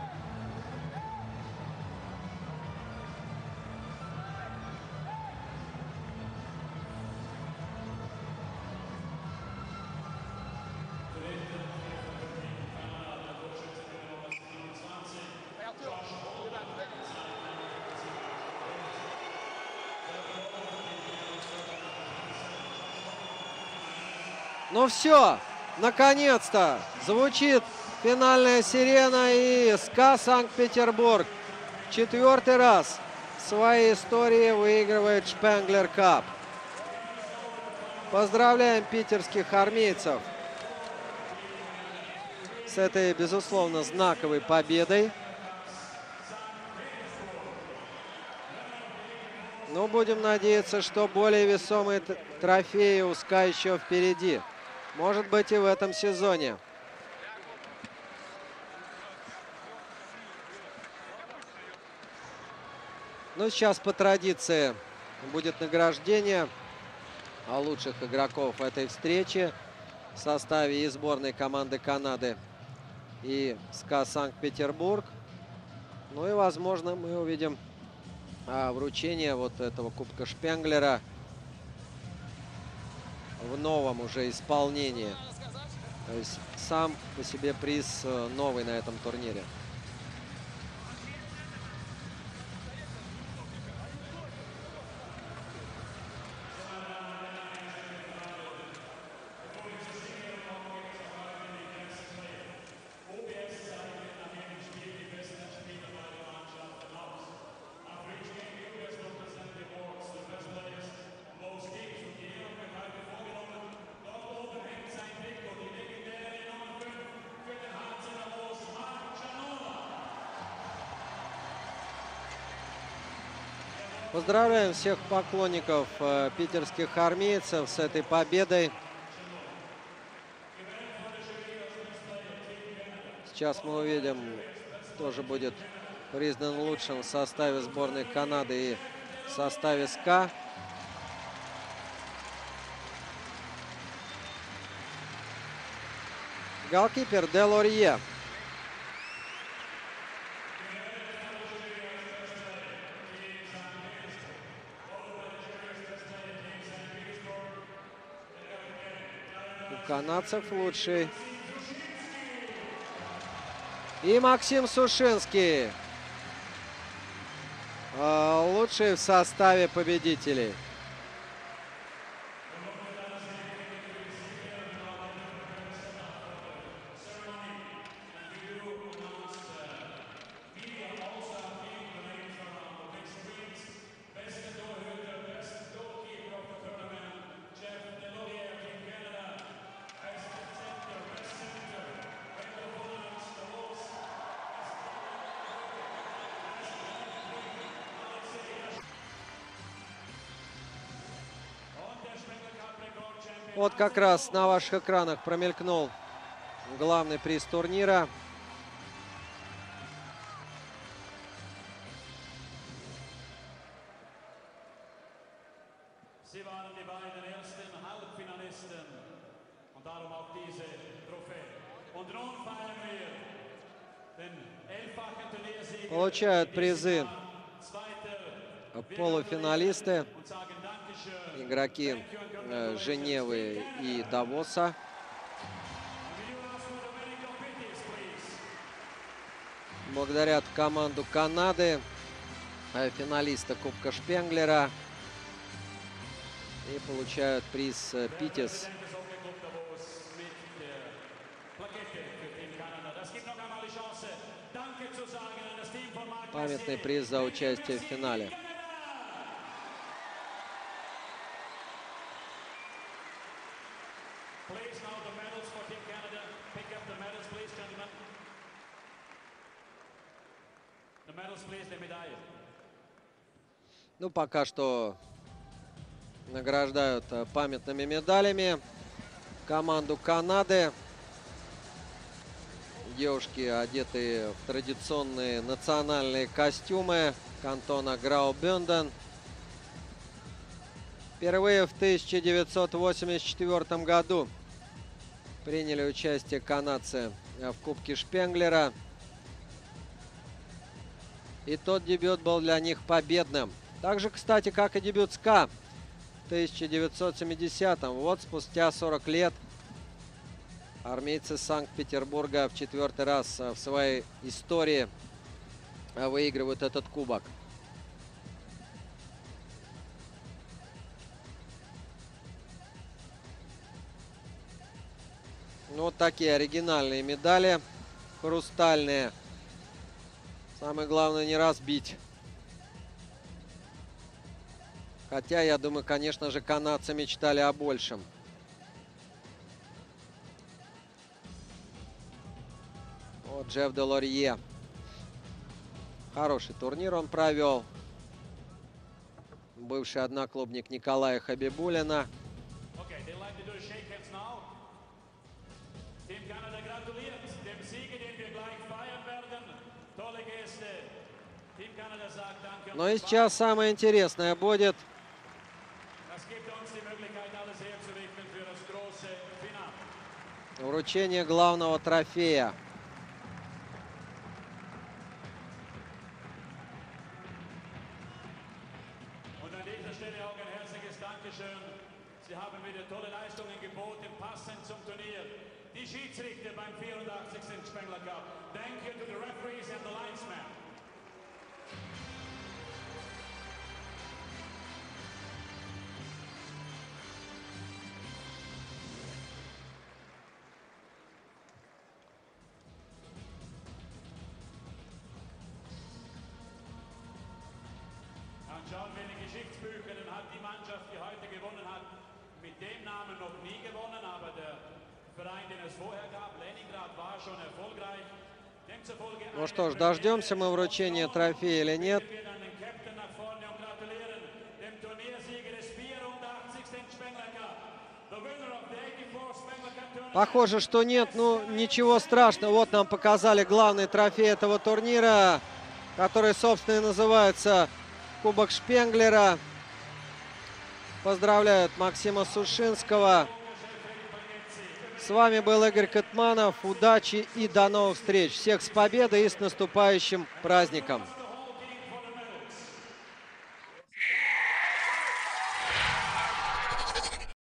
[SPEAKER 1] Ну все, наконец-то звучит финальная сирена, и СКА Санкт-Петербург 4-й раз в своей истории выигрывает Шпенглер Кап. Поздравляем питерских армейцев с этой, безусловно, знаковой победой. Но будем надеяться, что более весомые трофеи у СКА еще впереди. Может быть, и в этом сезоне. Ну, сейчас по традиции будет награждение лучших игроков этой встречи в составе и сборной команды Канады, и СКА Санкт-Петербург. Ну и, возможно, мы увидим вручение вот этого Кубка Шпенглера в новом уже исполнении. То есть сам по себе приз новый на этом турнире. Поздравляем всех поклонников питерских армейцев с этой победой. Сейчас мы увидим, кто же будет признан лучшим в составе сборной Канады и в составе СКА. Голкипер Делорье. У канадцев лучший. И Максим Сушинский. Лучший в составе победителей. Вот как раз на ваших экранах промелькнул главный приз турнира. Получают призы полуфиналисты, игроки Женевы и Давоса. Благодарят команду Канады, финалиста Кубка Шпенглера. И получают приз Питтис. Памятный приз за участие в финале. Ну, пока что награждают памятными медалями команду Канады. Девушки одеты в традиционные национальные костюмы кантона Граубюнден. Впервые в 1984 году приняли участие канадцы в Кубке Шпенглера. И тот дебют был для них победным. Так же, кстати, как и дебют СКА в 1970-м. Вот спустя 40 лет армейцы Санкт-Петербурга в 4-й раз в своей истории выигрывают этот кубок. Ну, вот такие оригинальные медали, хрустальные. Самое главное не разбить. Хотя, я думаю, конечно же, канадцы мечтали о большем. Вот Джефф Делорье. Хороший турнир он провел. Бывший одноклубник Николая Хабибуллина. Но и сейчас самое интересное будет вручение главного трофея.
[SPEAKER 2] Sie haben wieder tolle Leistungen geboten, passend zum Turnier. Die Schiedsrichter beim 84. Spengler Cup. Thank you to the referees and the linesmen. Und schauen wir in die Geschichtsbücher, dann hat die Mannschaft, die heute gewonnen hat, mit dem Namen noch nie gewonnen, aber der Verein, den es vorher gab, Leningrad, war schon erfolgreich. Demzufolge
[SPEAKER 1] Ну что ж, дождемся мы вручения трофея или нет. Похоже, что нет. Ну, ничего страшного. Вот нам показали главный трофей этого турнира, который, собственно, и называется Кубок Шпенглера. Поздравляют Максима Сушинского. С вами был Игорь Катманов. Удачи и до новых встреч. Всех с победой и с наступающим праздником.